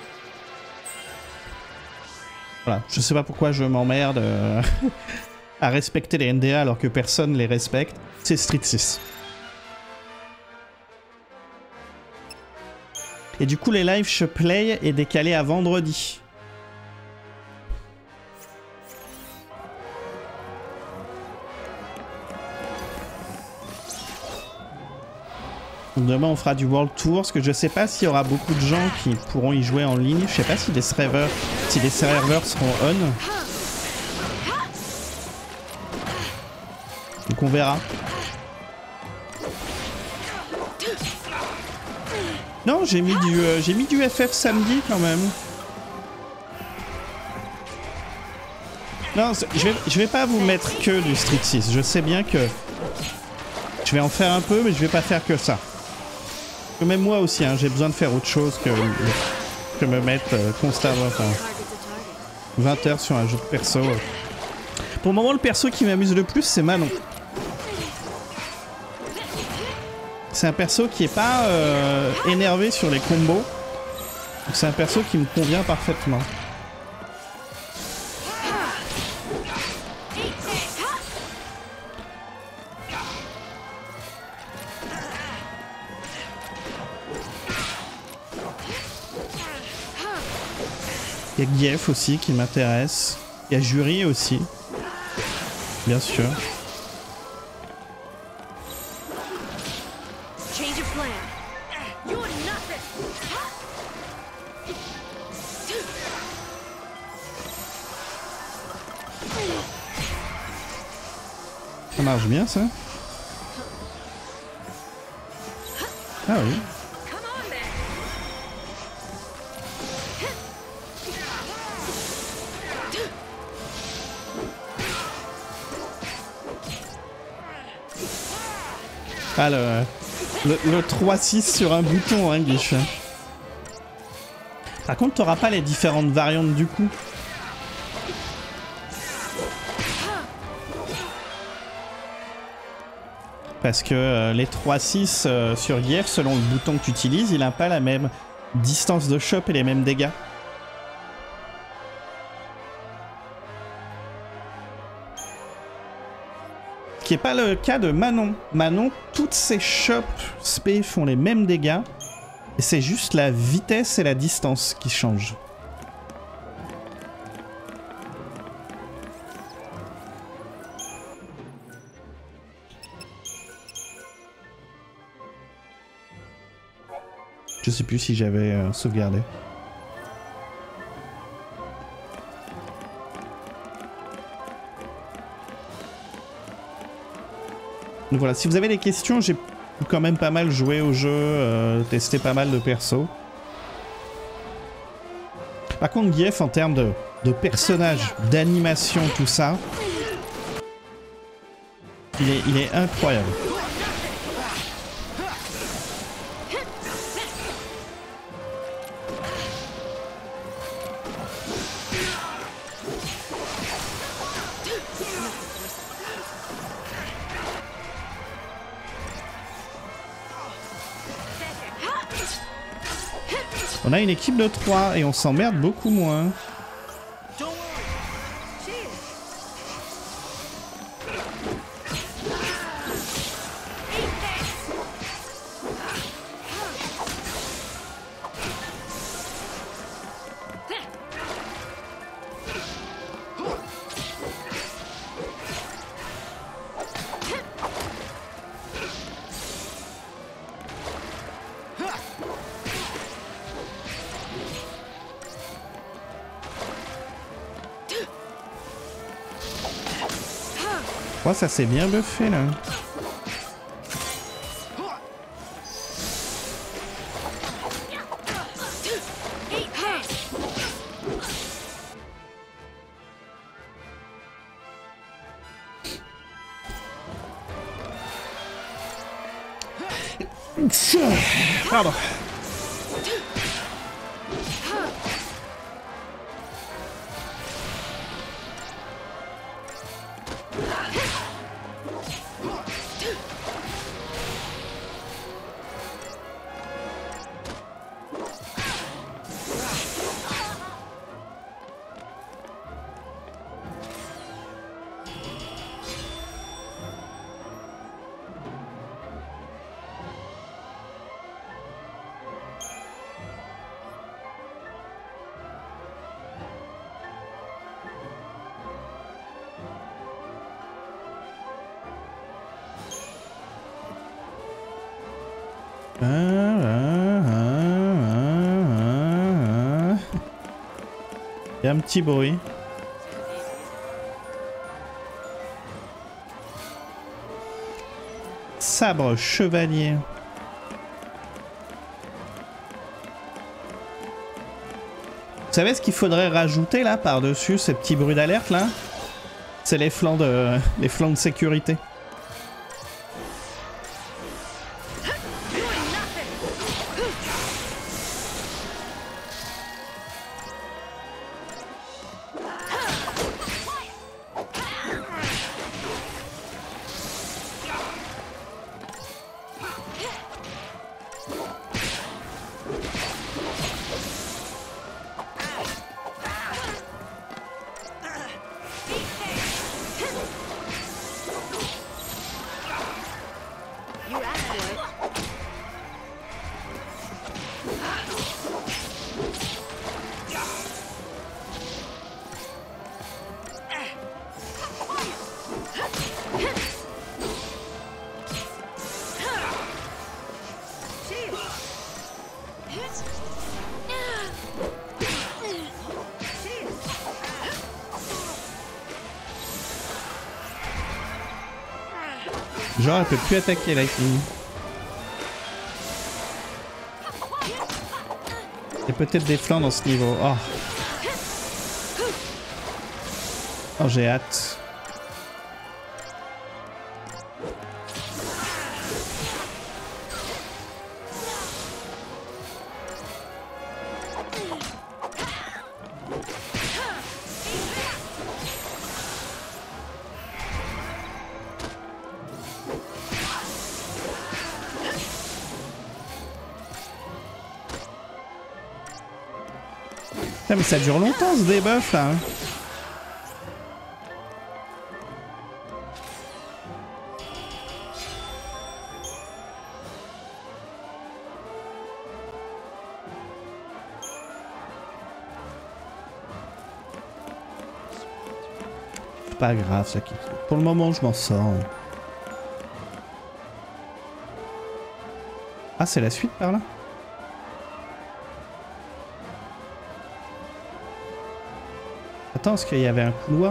Voilà, je sais pas pourquoi je m'emmerde euh, à respecter les N D A alors que personne les respecte. C'est Street six. Et du coup, les live je play est décalé à vendredi. Donc demain, on fera du World Tour, parce que je sais pas s'il y aura beaucoup de gens qui pourront y jouer en ligne. Je sais pas si les serveurs, si les serveurs seront on. Donc on verra. Non, j'ai mis du, euh, j'ai mis du F F samedi quand même. Non, je vais, je vais pas vous mettre que du Street six. Je sais bien que je vais en faire un peu, mais je vais pas faire que ça. Même moi aussi, hein, j'ai besoin de faire autre chose que, que me mettre euh, constamment, enfin, vingt heures sur un jeu de perso. Pour le moment, le perso qui m'amuse le plus, c'est Manon. C'est un perso qui est pas euh, énervé sur les combos. C'est un perso qui me convient parfaitement. Il y a Gief aussi qui m'intéresse. Il y a Jury aussi. Bien sûr. Ça marche bien ça? Ah oui. Ah le, le, le trois six sur un bouton hein Guiche. Par contre t'auras pas les différentes variantes du coup. Parce que euh, les trois six euh, sur Gief, selon le bouton que tu utilises, il n'a pas la même distance de chop et les mêmes dégâts. Ce qui n'est pas le cas de Manon. Manon, toutes ses chops spé font les mêmes dégâts. Et c'est juste la vitesse et la distance qui changent. Je sais plus si j'avais euh, sauvegardé. Donc voilà, si vous avez des questions, j'ai quand même pas mal joué au jeu, euh, testé pas mal de persos. Par contre, Gief, en termes de, de personnages, d'animation, tout ça, il est, il est incroyable. On a une équipe de trois et on s'emmerde beaucoup moins. Oh, ça s'est bien buffé là. Pardon. Ah, ah, ah, ah, ah. Il y a un petit bruit. Sabre chevalier. Vous savez ce qu'il faudrait rajouter là par-dessus ces petits bruits d'alerte là? C'est les flancs de les flancs de sécurité. Genre elle peut plus attaquer Lightning. Il y a peut-être des flancs dans ce niveau. Oh, oh j'ai hâte. Putain, mais ça dure longtemps ce debuff là. Pas grave ça qui. Pour le moment je m'en sors. Ah c'est la suite par là? Attends, est-ce qu'il y avait un couloir?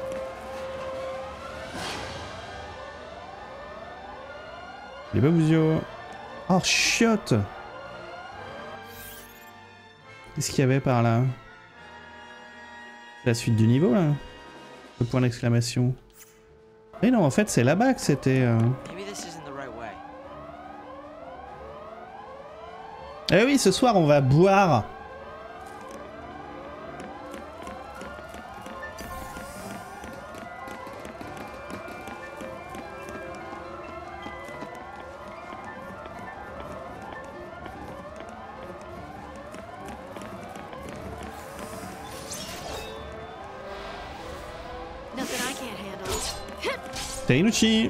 Les babouzios. Oh, chiotte! Qu'est-ce qu'il y avait par là? C'est la suite du niveau, là? Le point d'exclamation. Mais non, en fait, c'est là-bas que c'était... Euh... Eh oui, ce soir, on va boire. Teinuchi.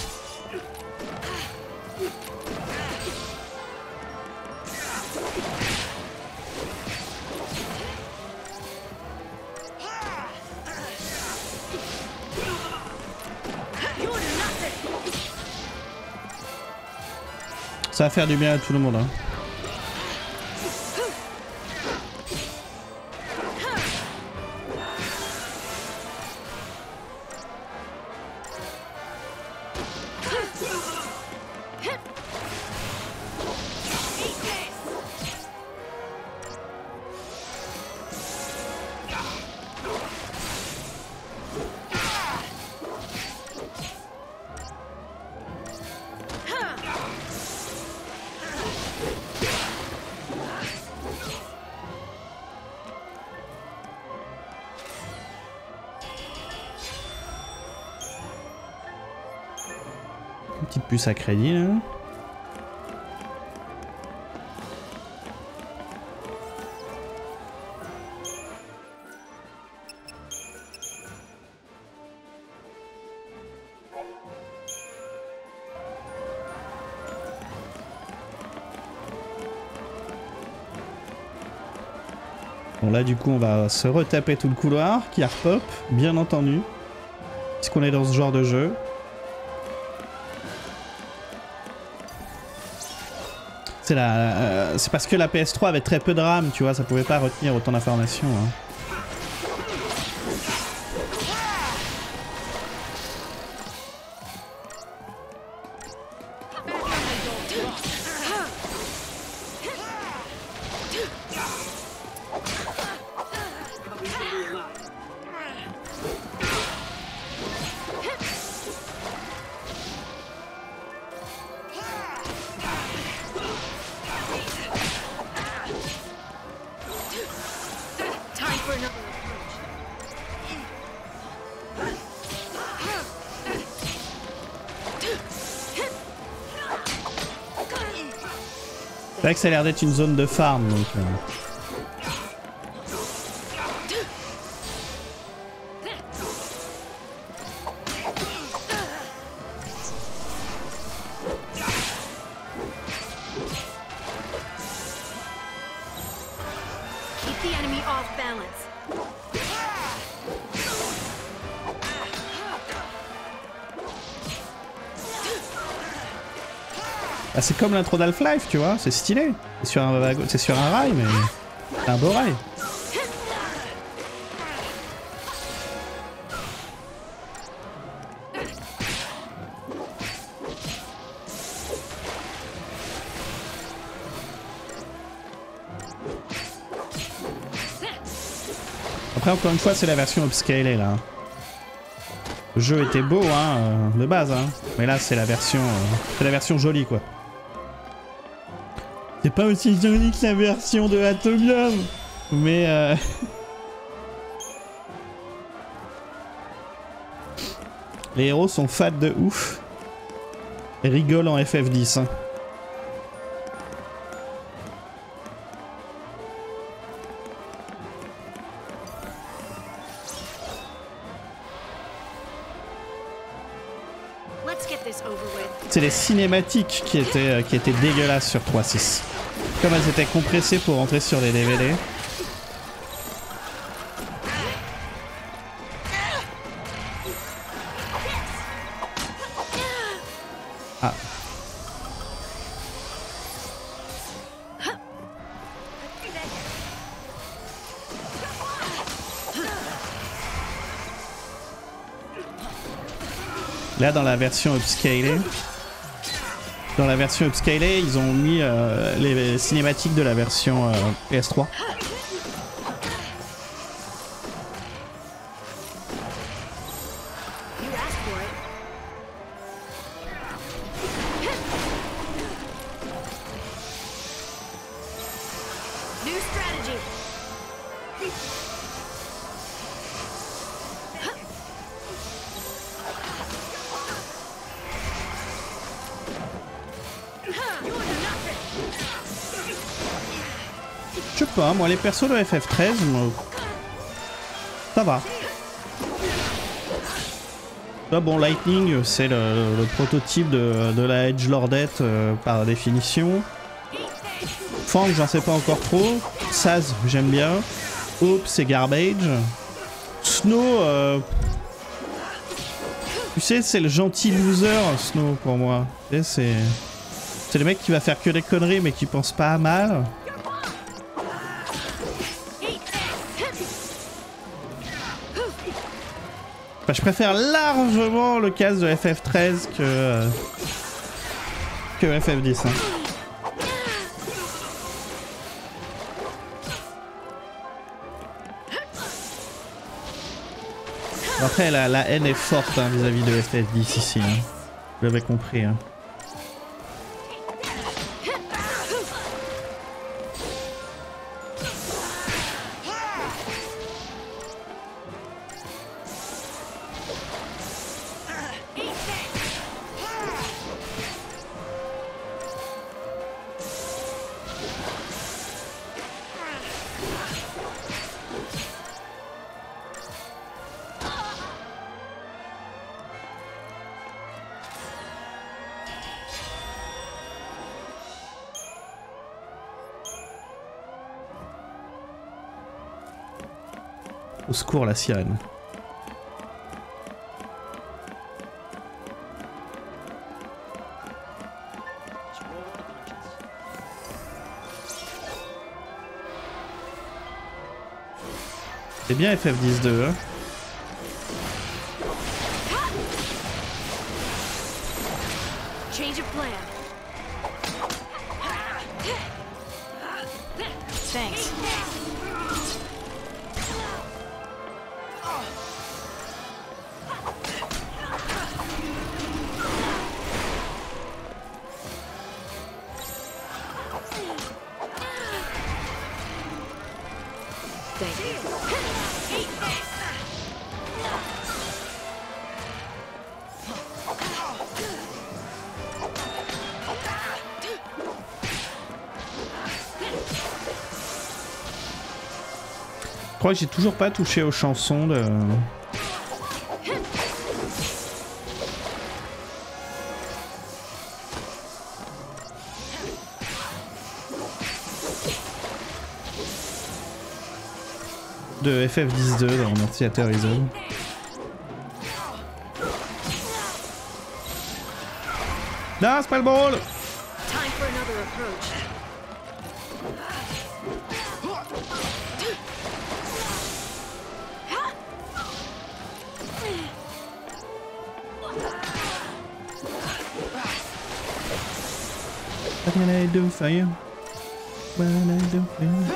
Ça va faire du bien à tout le monde, hein. Petite puce à crédit là. Bon là du coup on va se retaper tout le couloir qui a repop, bien entendu, puisqu'on est dans ce genre de jeu. C'est la, euh, c'est parce que la P S trois avait très peu de RAM, tu vois, ça pouvait pas retenir autant d'informations. Hein. C'est vrai que ça a l'air d'être une zone de farm, donc... Euh... Ah, c'est comme l'intro d'Half-Life, tu vois, c'est stylé. C'est sur un, c'est sur un rail, mais c'est un beau rail. Après, encore une fois, c'est la version upscalée, là. Le jeu était beau, hein, euh, de base, hein. Mais là, c'est la version, euh, c'est la version jolie, quoi. C'est pas aussi joli que la version de Atomium, mais euh... les héros sont fat de ouf et rigolent en F F dix. Hein. C'est les cinématiques qui étaient, qui étaient dégueulasses sur trois six. Comme elles étaient compressées pour rentrer sur les D V D. Ah. Là, dans la version upscalée, dans la version upscalée, ils ont mis euh, les cinématiques de la version euh, P S trois. Je sais pas, moi les persos de F F treize, moi, ça va. Là, bon, Lightning, c'est le, le prototype de, de la Edgelordette euh, par définition. Fang, j'en sais pas encore trop. Saz, j'aime bien. Hope, c'est garbage. Snow, euh... tu sais, c'est le gentil loser, Snow, pour moi. C'est c'est le mec qui va faire que des conneries, mais qui pense pas à mal. Enfin, je préfère largement le cast de F F treize que, euh, que F F dix. Hein. Après, la, la haine est forte hein, vis-à-vis de F F dix ici. Hein. Vous l'avez compris. Hein. Au secours, la sirène. C'est bien F F dix deux. Hein. Change of plan. Thanks. Je crois que j'ai toujours pas touché aux chansons de... de F F dix deux dans North Theater Horizon. Non, c'est pas le bon rôle. Time for another approach. What can I do for you? What can I do for you?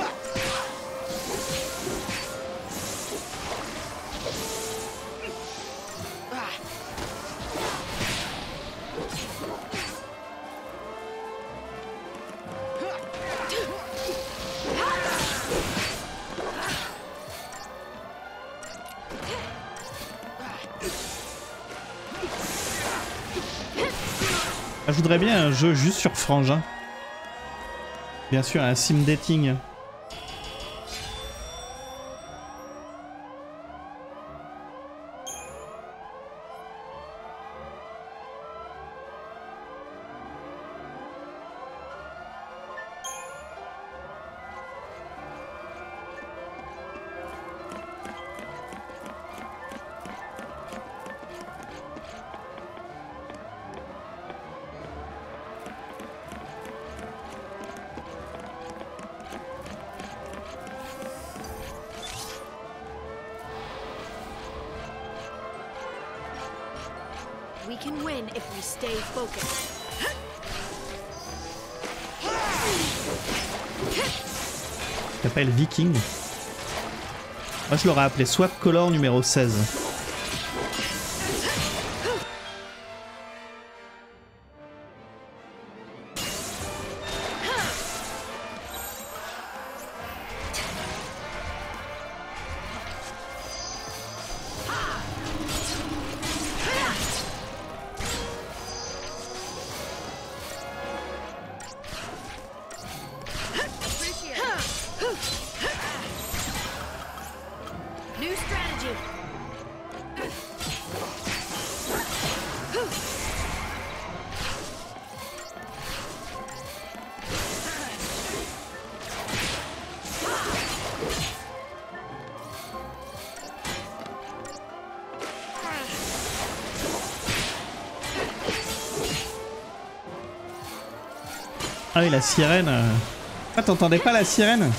Je voudrais bien un jeu juste sur Frangin. Bien sûr, un sim dating. We can win if we stay focused. Il s'appelle Viking. Moi je l'aurais appelé Swap Color numéro seize. New strategy. Ah oui, la sirène. euh... Ah, t'entendais pas la sirène?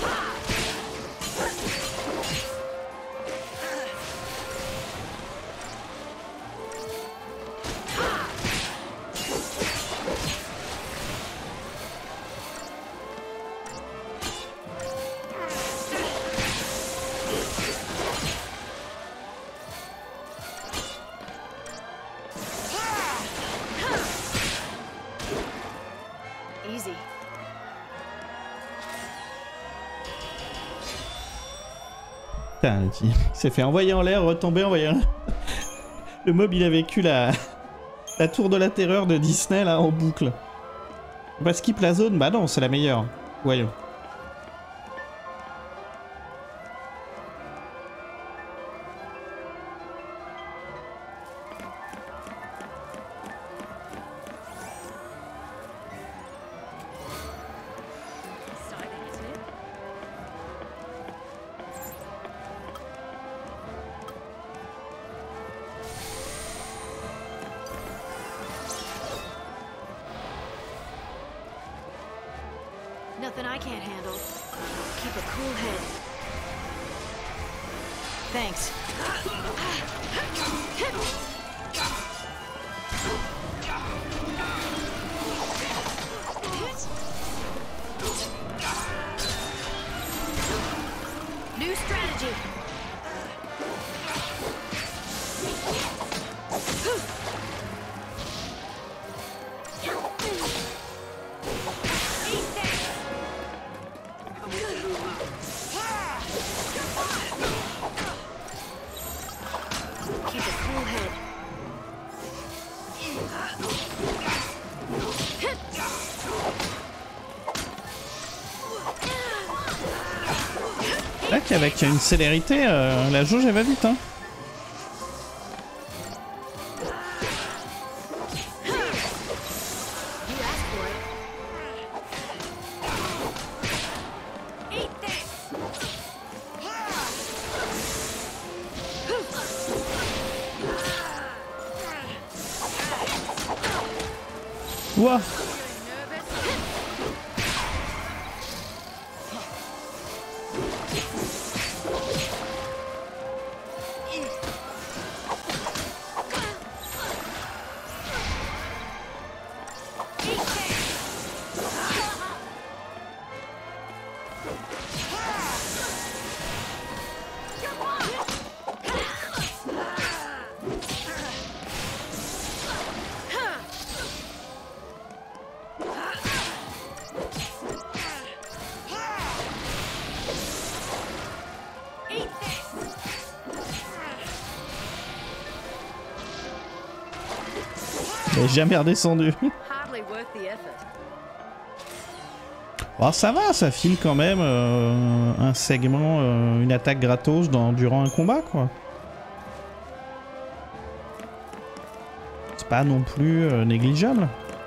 Easy. Putain, il s'est fait envoyer en l'air, retomber, envoyer en l'air. Le mob, il a vécu la... la tour de la terreur de Disney, là, en boucle. On va skip la zone? Bah non, c'est la meilleure. Voyons. Nothing I can't handle. Keep a cool head. Thanks. New strategy. Keep a cool head. Là qu'avec une célérité, euh, la jauge elle va vite hein. Ouah. Elle est jamais redescendue. Oh, ça va, ça file quand même euh, un segment, euh, une attaque gratos dans, durant un combat quoi. C'est pas non plus euh, négligeable.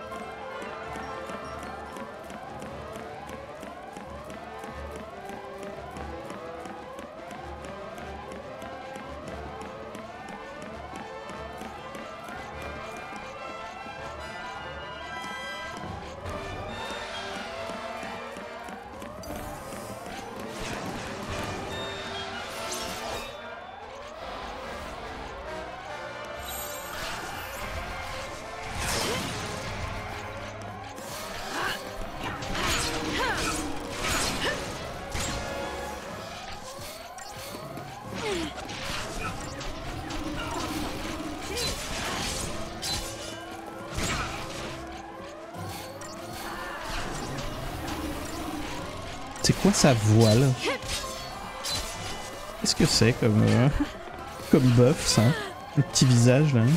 C'est quoi sa voile? Qu'est-ce que c'est comme euh, comme buff ça? Le petit visage là.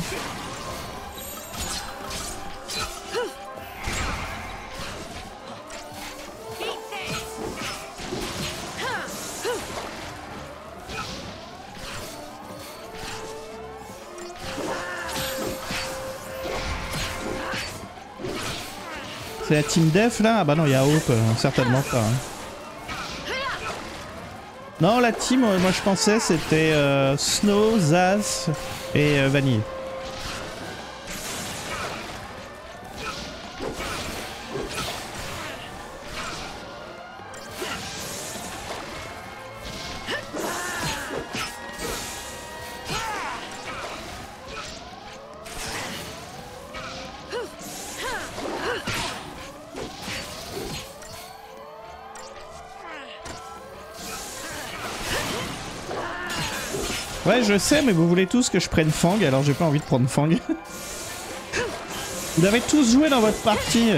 C'est la team def là? Ah bah non, il y a Hope, euh, certainement pas. Hein. Non, la team, euh, moi je pensais c'était euh, Snow, Zaz et euh, Vanille. Ouais, je sais, mais vous voulez tous que je prenne Fang, alors j'ai pas envie de prendre Fang. Vous avez tous joué dans votre partie.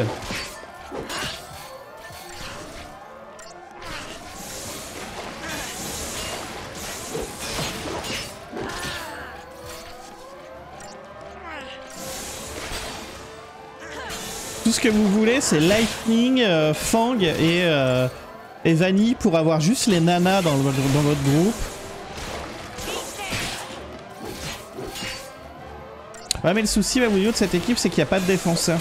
Tout ce que vous voulez, c'est Lightning, euh, Fang et, euh, et Vanille pour avoir juste les nanas dans, le, dans votre groupe. Ouais, mais le souci, bah, au milieu de cette équipe, c'est qu'il n'y a pas de défenseur.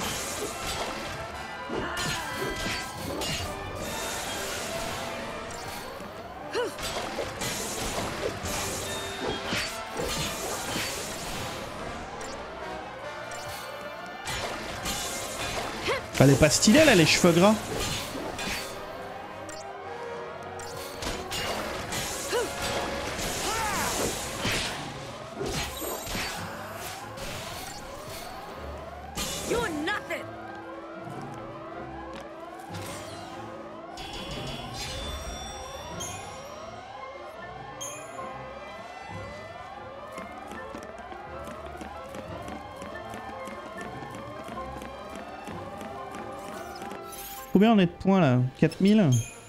Elle est pas stylée, elle a les cheveux gras. You're nothing. Combien on est de points là? quatre mille?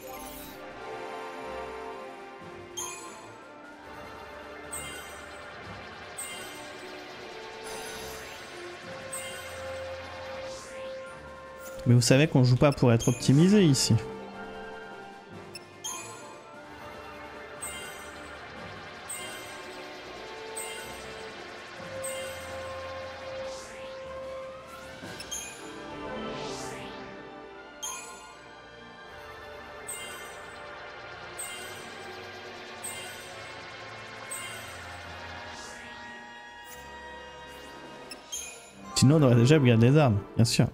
Mais vous savez qu'on joue pas pour être optimisé ici. Sinon on aurait déjà upgradé des armes, bien sûr.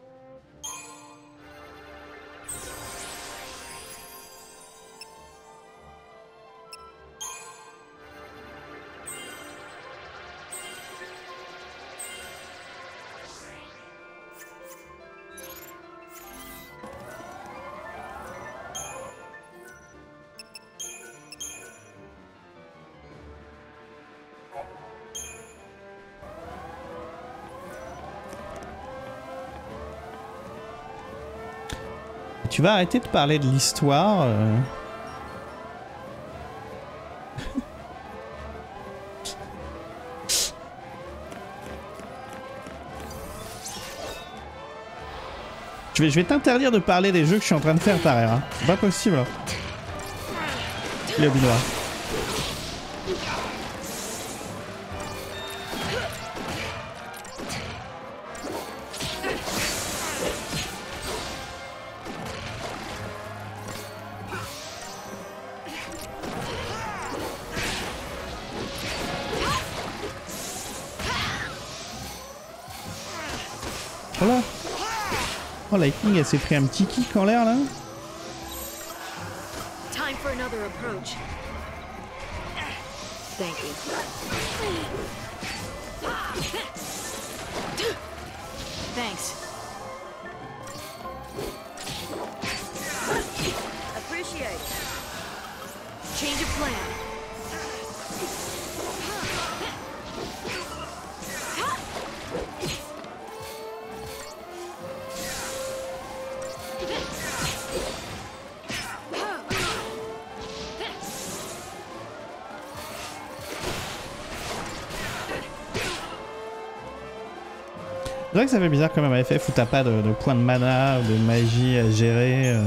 Tu vas arrêter de parler de l'histoire euh... Je vais, je vais t'interdire de parler des jeux que je suis en train de faire, Tarer. Hein. C'est pas possible. Hein. Le binoir. Voilà. Oh, Lightning, elle s'est pris un petit kick en l'air là. Time for another approach. Thank you. Thanks. Appreciate it. Change of plan. C'est vrai que ça fait bizarre quand même à F F où t'as pas de, de points de mana, de magie à gérer. Euh...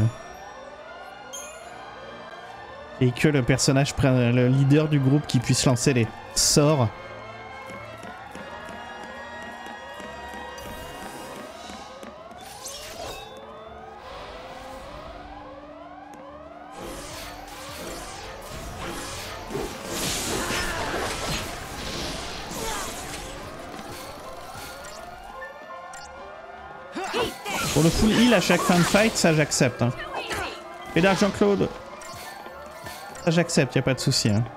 Et que le personnage prenne le leader du groupe qui puisse lancer les sorts. Pour le full heal à chaque fin de fight, ça j'accepte. Hein. Et là, Jean-Claude, ça j'accepte, y a pas de souci. Hein.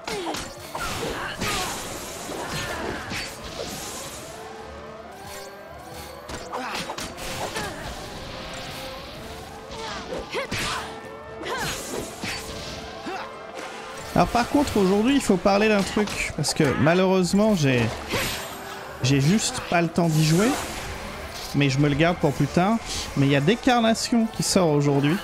Alors par contre, aujourd'hui, il faut parler d'un truc. Parce que malheureusement, j'ai... J'ai juste pas le temps d'y jouer. Mais je me le garde pour plus tard. Mais il y a Décarnation qui sort aujourd'hui.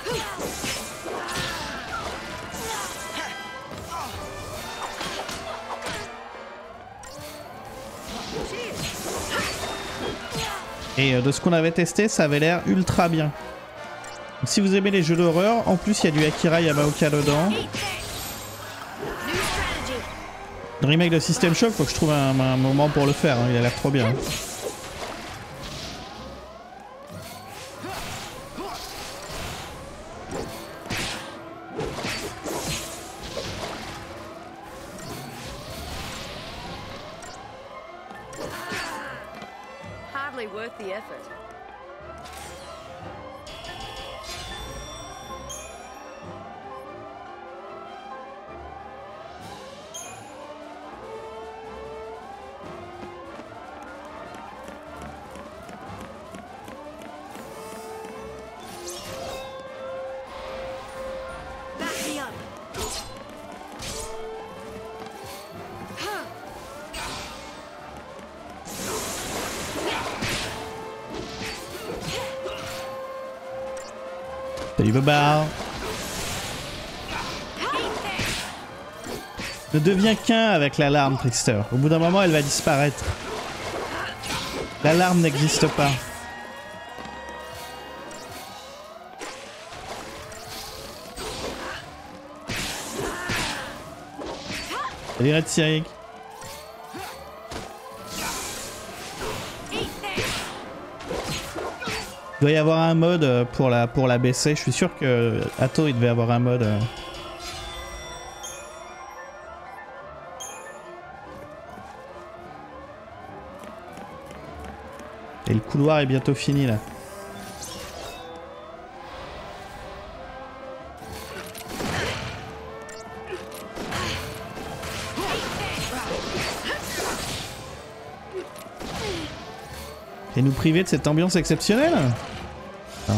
Et de ce qu'on avait testé, ça avait l'air ultra bien. Donc, si vous aimez les jeux d'horreur, en plus il y a du Akira Yamaoka dedans. Le remake de System Shock, faut que je trouve un, un moment pour le faire, hein. Il a l'air trop bien. Hardly worth the effort. Salut Bobar. Ne deviens qu'un avec l'alarme, Trickster. Au bout d'un moment, elle va disparaître. L'alarme n'existe pas. Salut Red Cyric. Il doit y avoir un mode pour la, pour la baisser. Je suis sûr que Atto, il devait avoir un mode... Et le couloir est bientôt fini là. Et nous priver de cette ambiance exceptionnelle? Ah.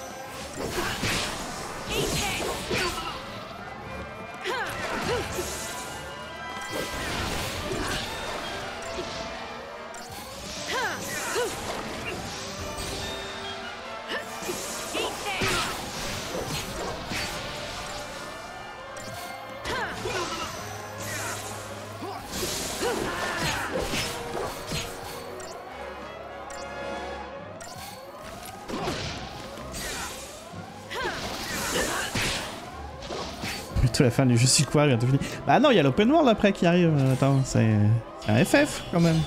La fin du jeu, c'est quoi, bientôt fini. Bah non, il y a l'open world après qui arrive. Attends, c'est un F F quand même.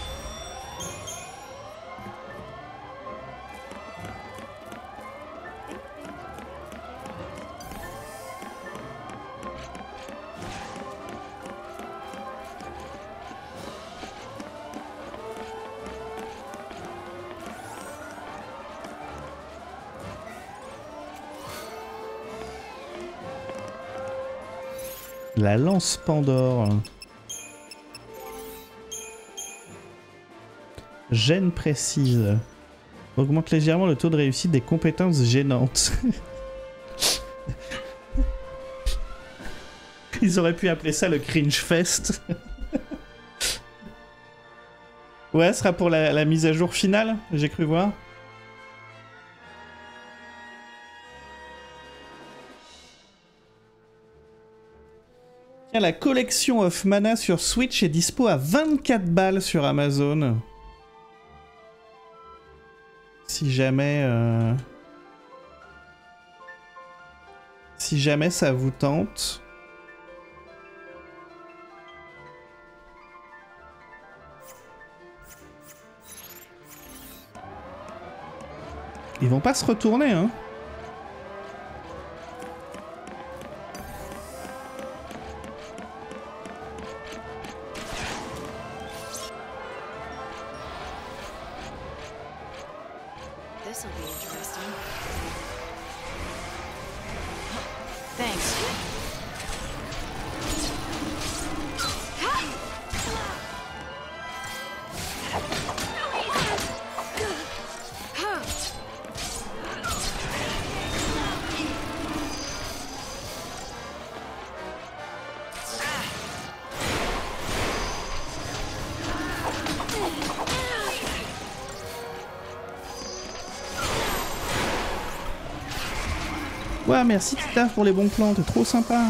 La lance Pandore. Gêne précise. Augmente légèrement le taux de réussite des compétences gênantes. Ils auraient pu appeler ça le Cringe Fest. Ouais, ce sera pour la, la mise à jour finale, j'ai cru voir. La collection of Mana sur Switch est dispo à vingt-quatre balles sur Amazon. Si jamais... Euh... Si jamais ça vous tente. Ils vont pas se retourner, hein. Ouais, merci Tita pour les bons plans, t'es trop sympa.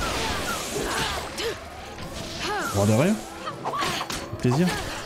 Bon, de rien. Plaisir.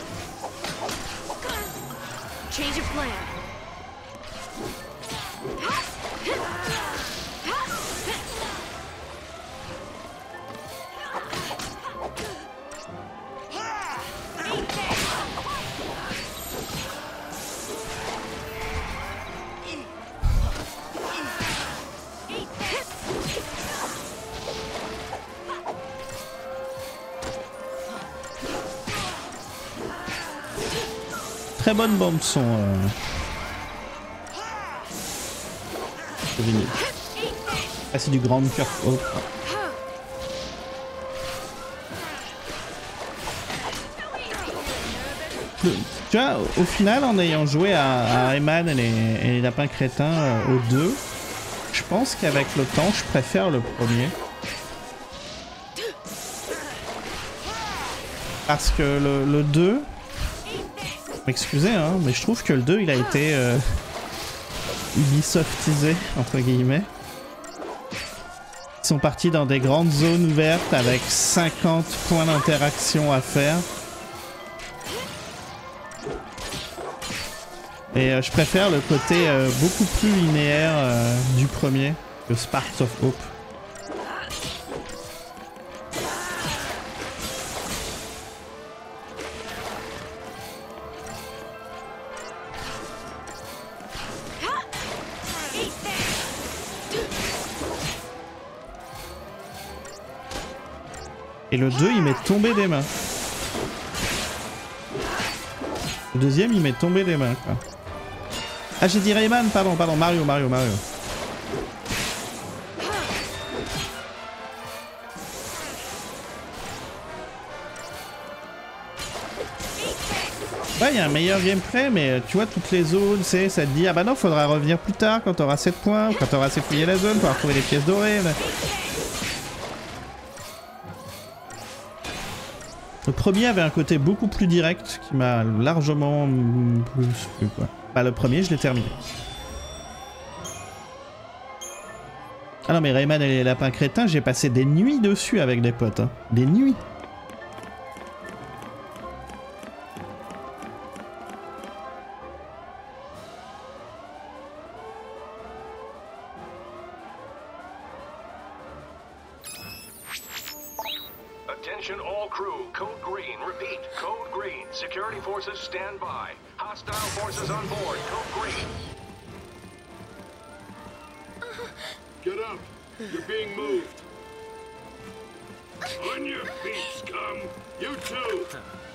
Très bonne bande son. Euh... Ah, c'est du grand cœur. Oh. Tu vois, au final, en ayant joué à, à Rayman et les, et les lapins crétins euh, aux deux, je pense qu'avec le temps, je préfère le premier. Parce que le, le deux... M'excusez, hein, mais je trouve que le deux, il a été euh, Ubisoftisé, entre guillemets. Ils sont partis dans des grandes zones ouvertes avec cinquante points d'interaction à faire. Et euh, je préfère le côté euh, beaucoup plus linéaire euh, du premier, que Sparks of Hope. Et le deux, il m'est tombé des mains. Le deuxième, il m'est tombé des mains, quoi. Ah, j'ai dit Rayman, pardon, pardon, Mario, Mario, Mario. Ouais, il y a un meilleur gameplay, mais tu vois, toutes les zones, c'est, ça te dit, ah bah non, faudra revenir plus tard quand t'auras sept points, ou quand t'auras assez fouillé la zone pour retrouver les pièces dorées. Mais... Le premier avait un côté beaucoup plus direct qui m'a largement plus plu, quoi. Bah, le premier, je l'ai terminé. Ah non, mais Rayman et les lapins crétins, j'ai passé des nuits dessus avec des potes. Hein. Des nuits. Attention all crew, code green, repeat, code green. Security forces stand by. Hostile forces on board, code green. Get up, you're being moved. On your feet, scum. You too.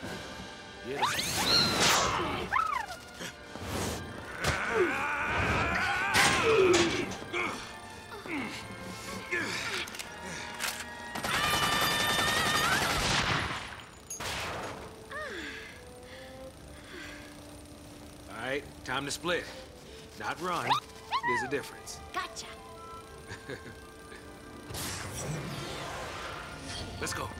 Alright, time to split. Not run. There's a difference. Gotcha. Let's go.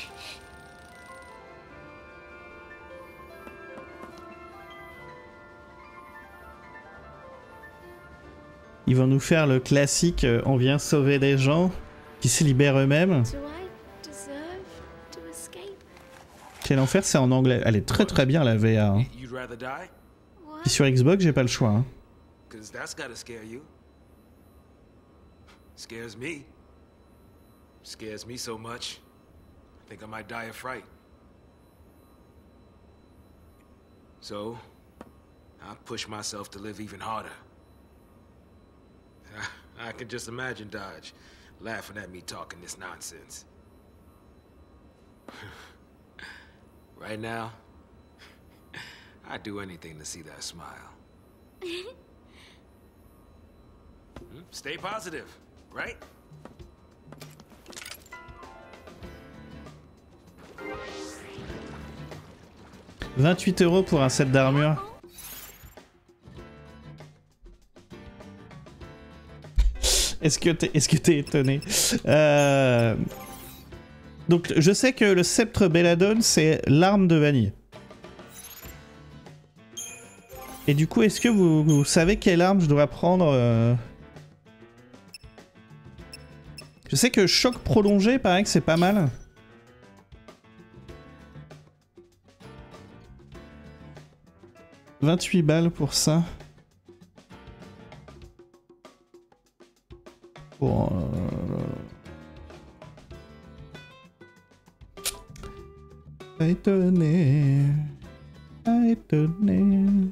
Ils vont nous faire le classique, euh, on vient sauver des gens qui se libèrent eux-mêmes. Quel enfer, c'est en anglais. Elle est très très bien la V A. Hein. Puis sur Xbox, j'ai pas le choix. Hein. Cause that's gotta scare you. Scares me. Scares me so much. I think I might die of fright. So, I push myself to live even harder. I, I can just imagine Dodge laughing at me talking this nonsense. Right now, I'd do anything to see that smile. Stay positive, right? vingt-huit euros pour un set d'armure. Est-ce que t'es, est-ce que t'es étonné? euh... Donc je sais que le sceptre Belladone c'est l'arme de Vanille. Et du coup est-ce que vous, vous savez quelle arme je dois prendre euh... Je sais que choc prolongé paraît que c'est pas mal. vingt-huit balles pour ça. Pour... Euh... Étonné. Étonné.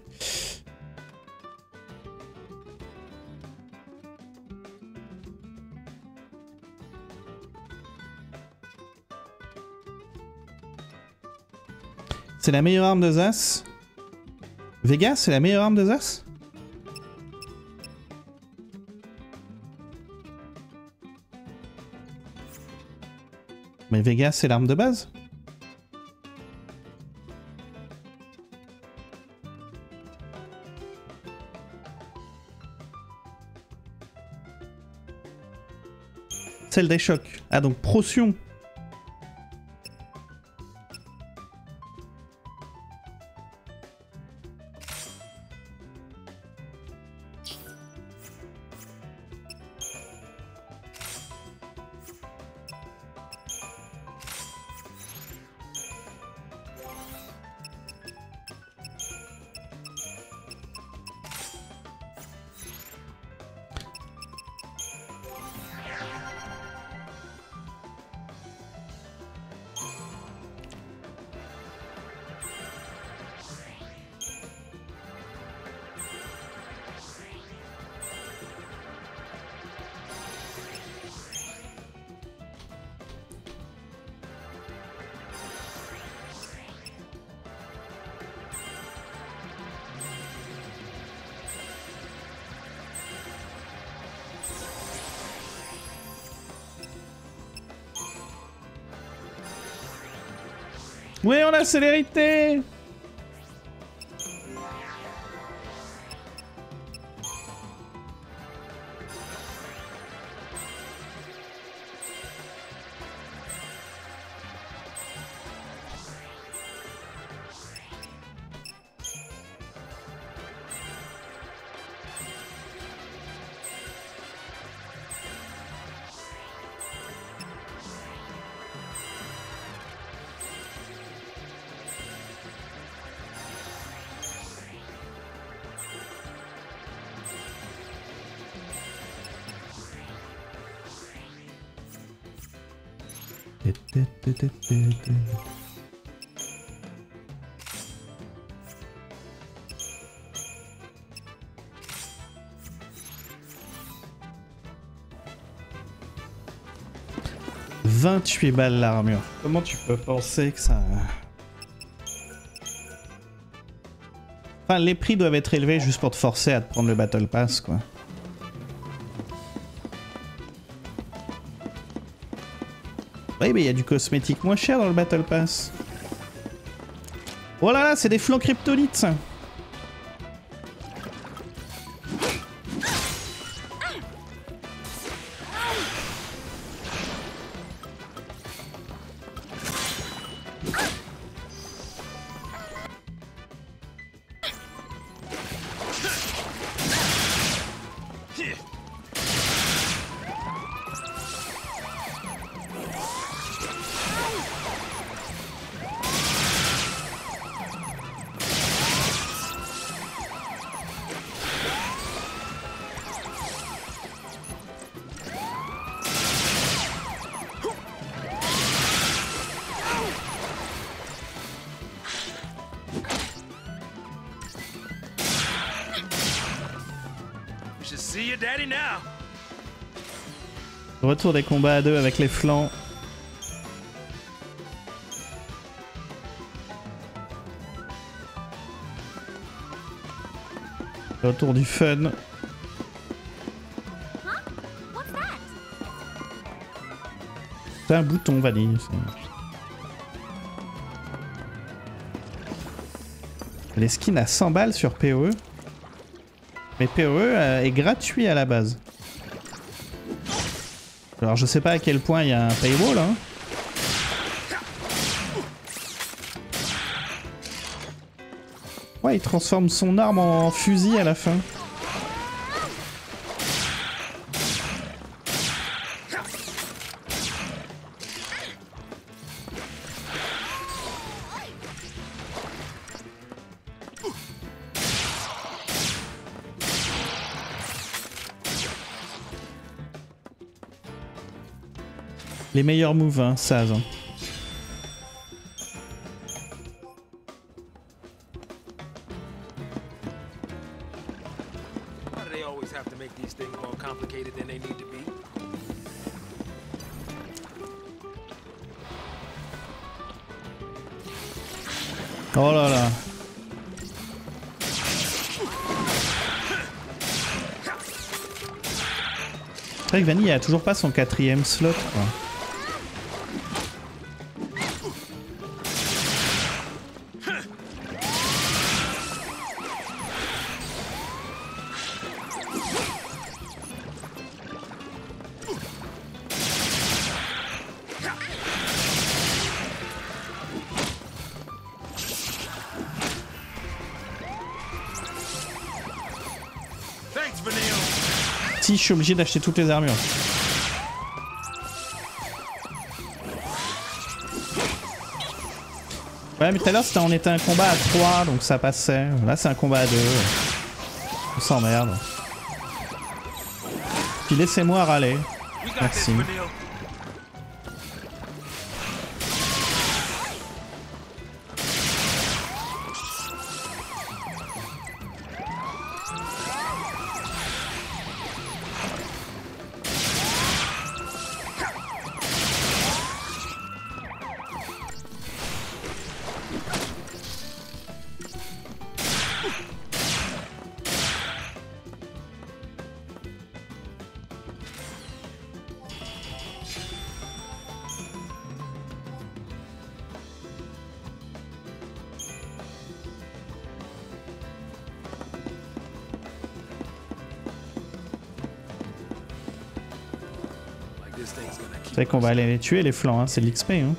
C'est la meilleure arme de Zas? Vegas, c'est la meilleure arme de Zas? Mais Vegas, c'est l'arme de base? Celle des chocs. Ah, donc Procyon. Ouais, on a célérité. vingt-huit balles l'armure. Comment tu peux penser que ça... Enfin, les prix doivent être élevés juste pour te forcer à te prendre le Battle Pass, quoi. Oui, mais il y a du cosmétique moins cher dans le Battle Pass. Oh là là, c'est des flancs kryptonites, ça. Retour des combats à deux avec les flancs. Retour du fun. C'est un bouton vanille. Les skins à cent balles sur P O E. Mais P O E est gratuit à la base. Alors je sais pas à quel point il y a un paywall, hein. Ouais, il transforme son arme en fusil à la fin. Les meilleurs moves, hein, Saz. Hein. Oh là là. C'est vrai que Vanille a toujours pas son quatrième slot, quoi. Si, je suis obligé d'acheter toutes les armures. Ouais, mais tout à l'heure on était un combat à trois, donc ça passait. Là c'est un combat à deux. On s'emmerde. Puis laissez-moi râler. Merci. C'est vrai qu'on va aller les tuer les flancs, hein, c'est de l'X P. Hein.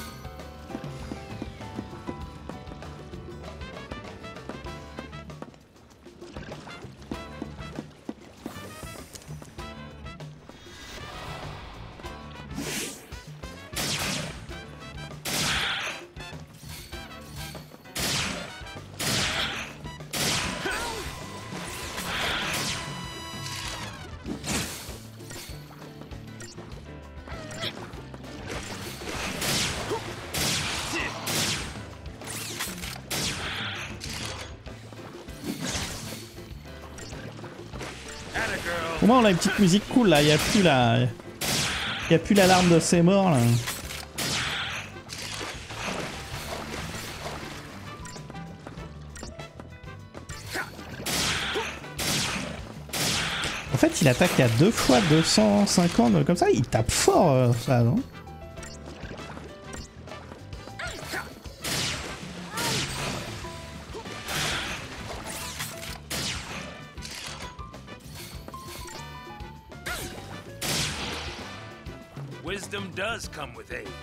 Au moins on a une petite musique cool là, il n'y a plus la... Il n'y a plus l'alarme de ces morts là. En fait il attaque à deux fois deux cent cinquante comme ça, il tape fort euh, ça non? Wisdom does come with age.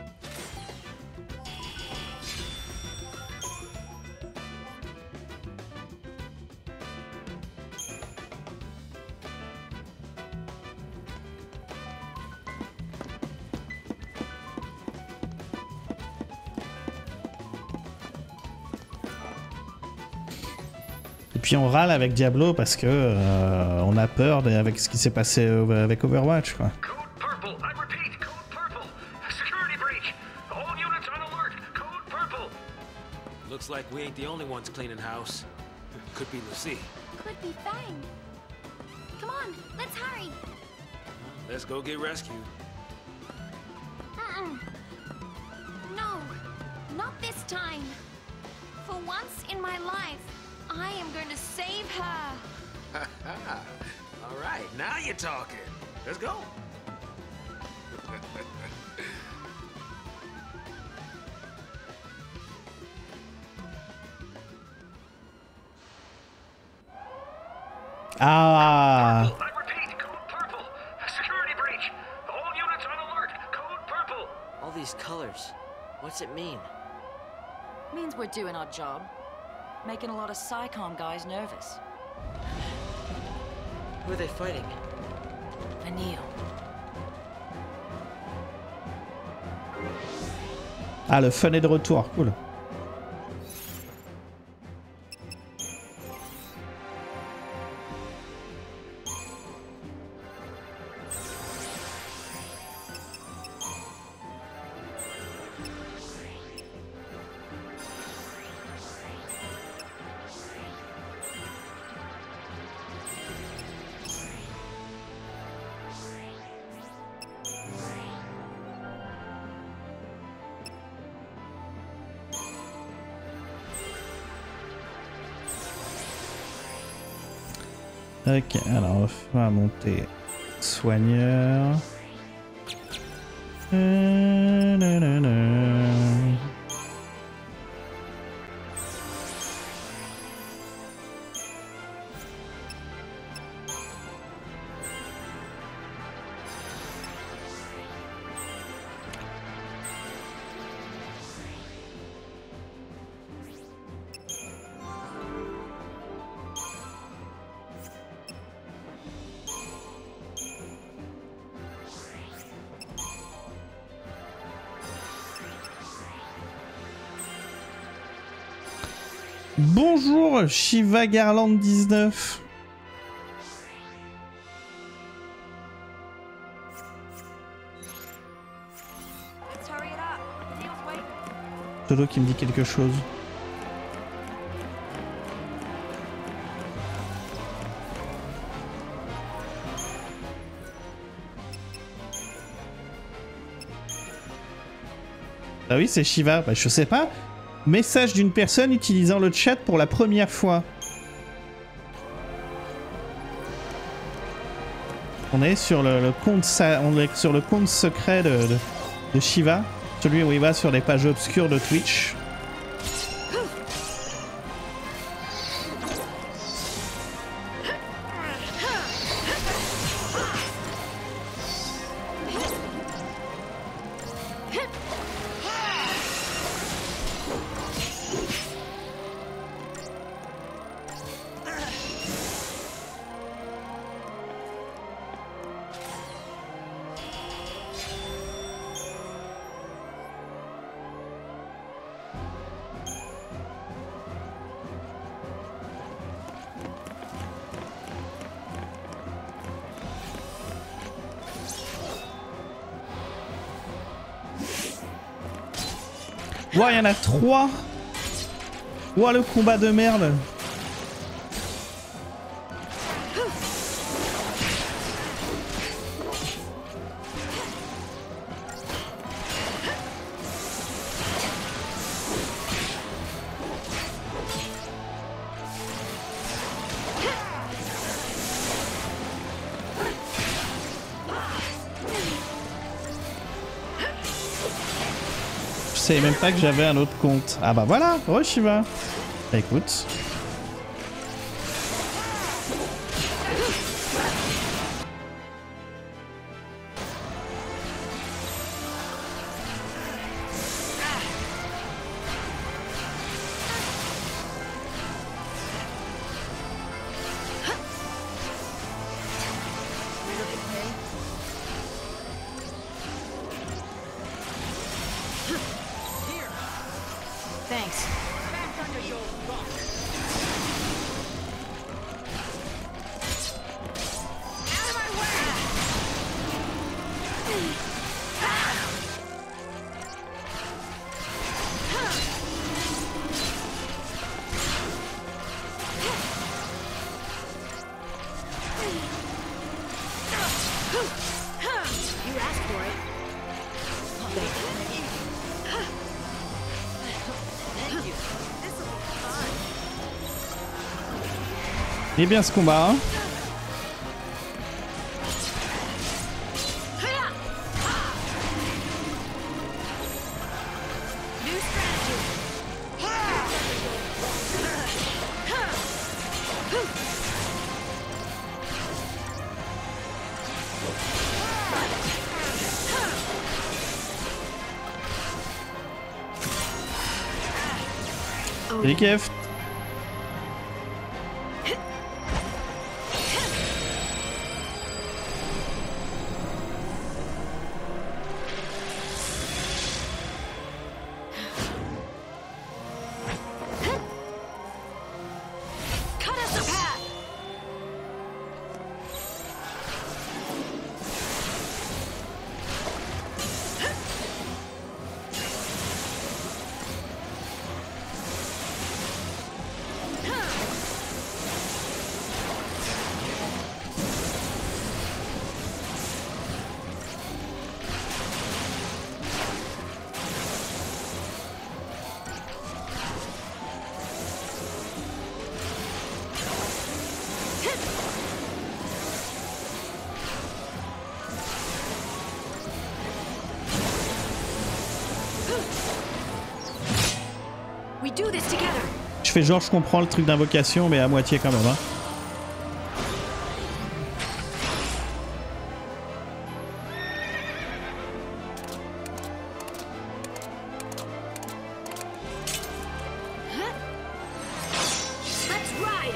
Et puis on râle avec Diablo parce que euh, on a peur de, avec ce qui s'est passé euh, avec Overwatch quoi. Looks like we ain't the only ones cleaning house. Could be Lucy. Could be Fang. Come on, let's hurry. Let's go get rescued. Uh-uh. No, not this time. For once in my life, I am going to save her. All right, now you're talking. Let's go. Ah. I repeat, code purple. Security breach. All units on alert. Code purple. All these colors. What's it mean? Means we're doing our job. Making a lot of SciComm guys nervous. Who are they fighting? Vanille. Ah, le fun est de retour, cool. Ok, alors on va monter soigneur. Euh, na, na, na. Bonjour Shiva Garland dix-neuf. Todo qui me dit quelque chose. Ah oui, c'est Shiva. Bah, je sais pas. Message d'une personne utilisant le chat pour la première fois. On est sur le, le compte, on est sur le compte secret de, de, de Shiva, celui où il va sur les pages obscures de Twitch. Ouah, il y en a trois. Ouah, le combat de merde. Je savais même pas que j'avais un autre compte. Ah bah voilà, re Shiva. Bah écoute. Thanks. You asked for it. Thank you. Il est bien ce combat, hein. Salut Kev. Cut us a path. We do this together. Je fais genre je comprends le truc d'invocation mais à moitié quand même, hein. Let's ride.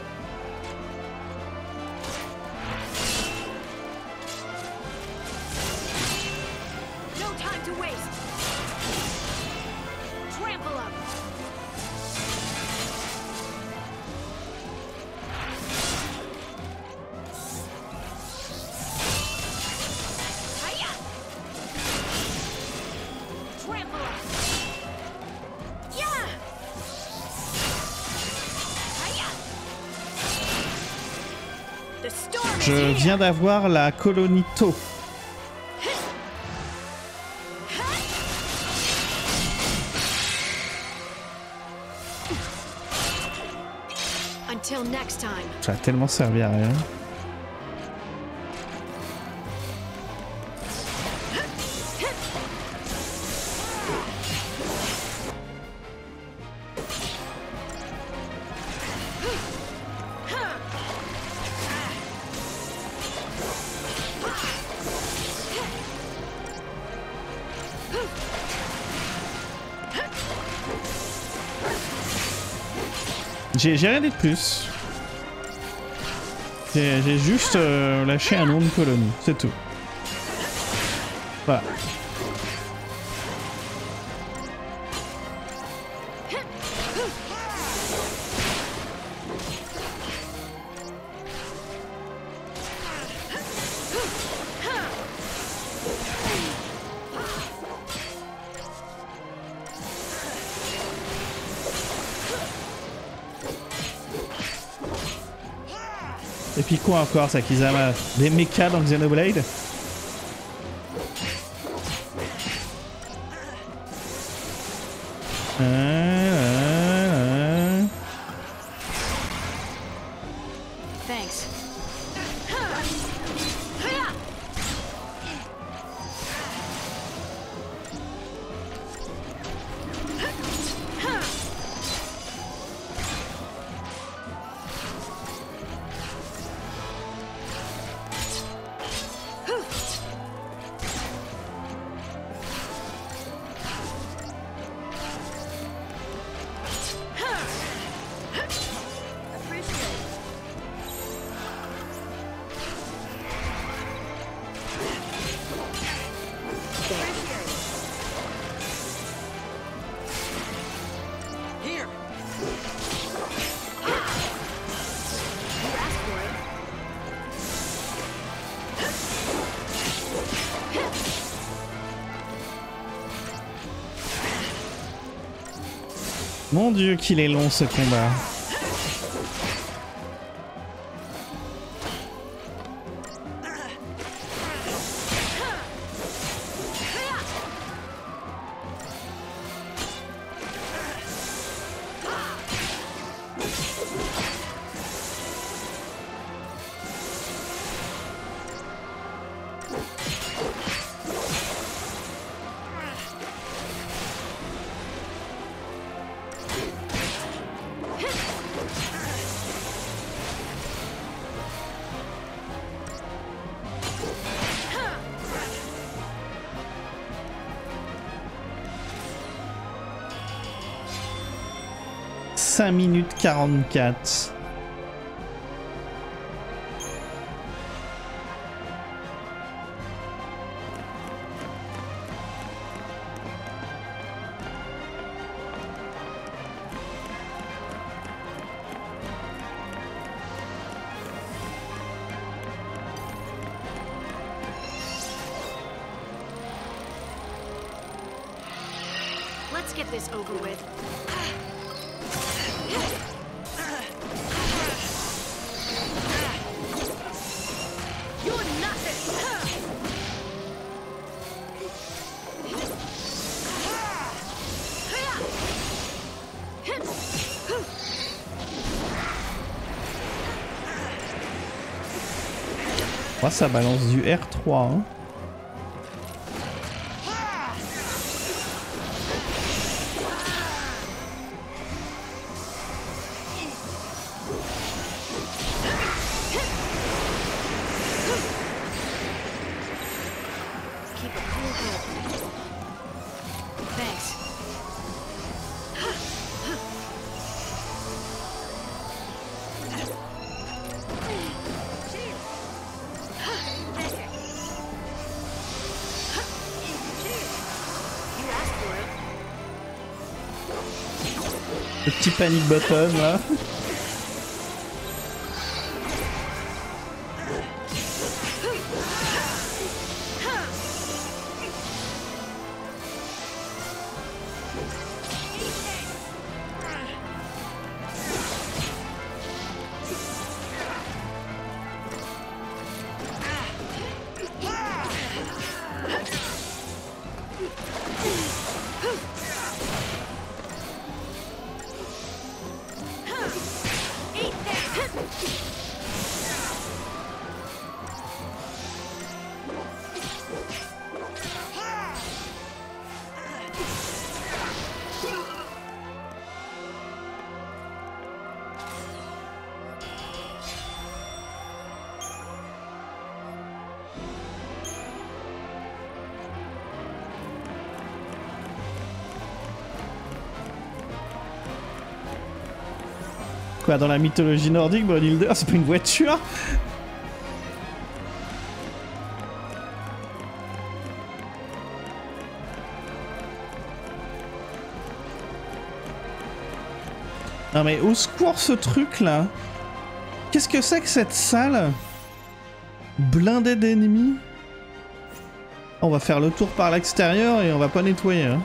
No time to waste. Trample up. Hiya! Trample up. Yeah! Hiya! The storm is Je here. viens d'avoir la colonie Tau. Until next time. Ça a tellement servi à rien. J'ai j'ai rien dit de plus. J'ai j'ai juste euh, lâché un nom de colonie, c'est tout. Voilà. Et puis quoi encore, Sakizama? Des mechas dans Xenoblade? euh, Thanks. Mon dieu qu'il est long ce combat. cinq minutes quarante-quatre. Let's get this over with. You're nothing. Oh, ça balance du R trois. Hein. Le petit panic button là. Quoi, dans la mythologie nordique, Brunhilde, c'est pas une voiture? Non mais au secours ce truc là. Qu'est-ce que c'est que cette salle blindée d'ennemis? On va faire le tour par l'extérieur et on va pas nettoyer. Hein.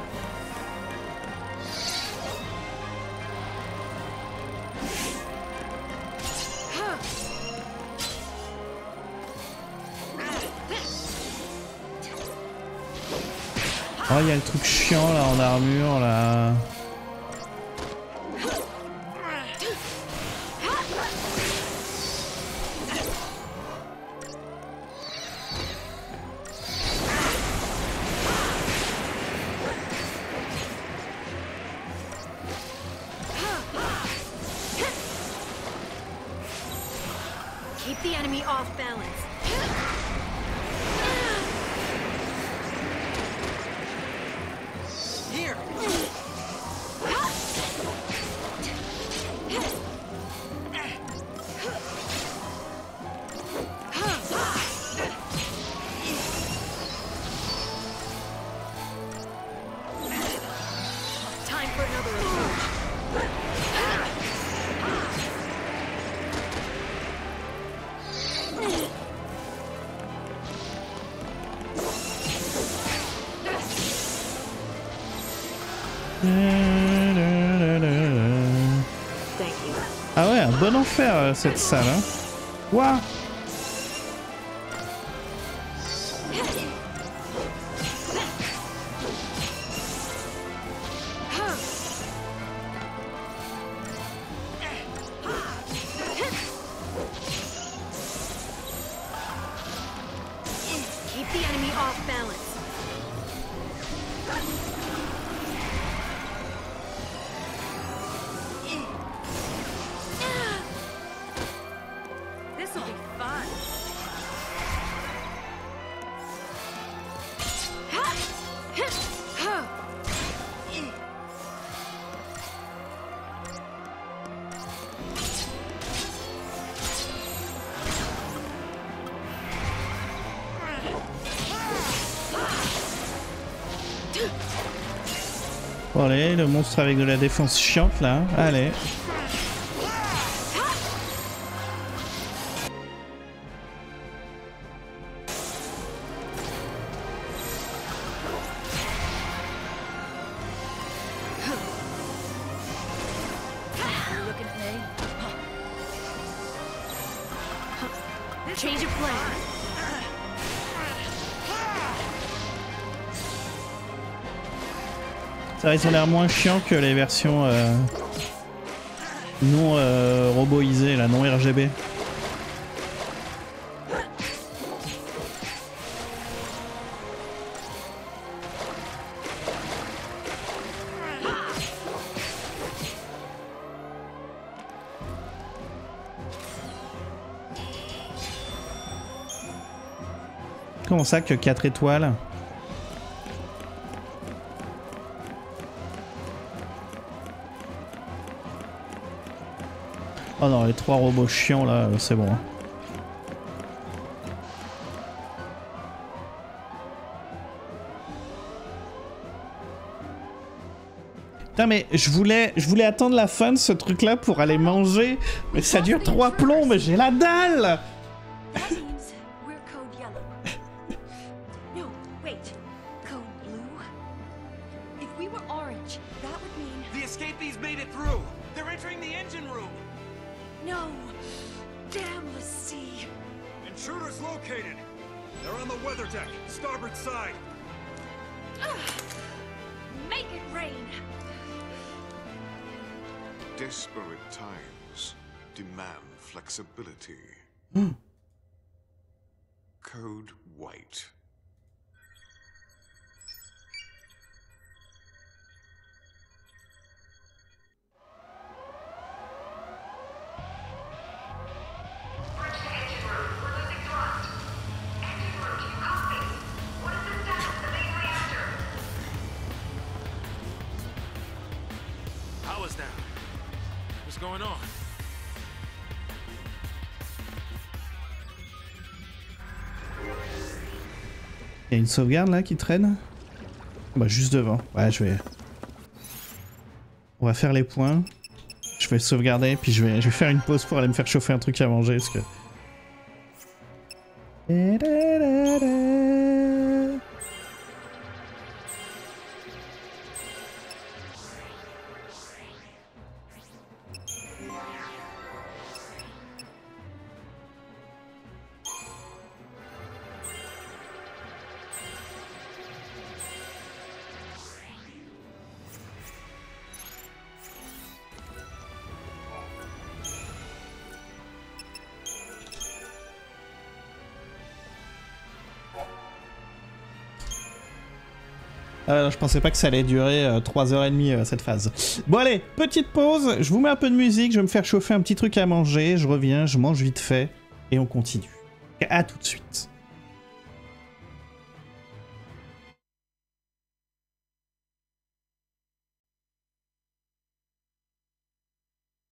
Oh, il y a le truc chiant là en armure là. Keep the enemy off balance. Here. Time for another approach. Ah ouais, un bon enfer euh, cette salle. Hein. Ouah. Keep the enemy off balance. This'll be fun. Bon allez, le monstre avec de la défense chiante là. Allez. Change of plan. Ça, ils ont l'air moins chiants que les versions euh, non euh, roboisées, là, non R G B. Comment ça que quatre étoiles? Oh non, les trois robots chiants là, c'est bon. Putain mais je voulais, je voulais attendre la fin de ce truc là pour aller manger, mais ça dure trois plombs, mais j'ai la dalle. Desperate times demand flexibility. Mm. Code White. Power's down. What's going on? Il y a une sauvegarde là qui traîne. Bah juste devant. Ouais, je vais. On va faire les points. Je vais sauvegarder puis je vais, je vais faire une pause pour aller me faire chauffer un truc à manger parce que. Euh, je pensais pas que ça allait durer euh, trois heures trente euh, cette phase. Bon allez, petite pause, je vous mets un peu de musique, je vais me faire chauffer un petit truc à manger, je reviens, je mange vite fait, et on continue. À tout de suite.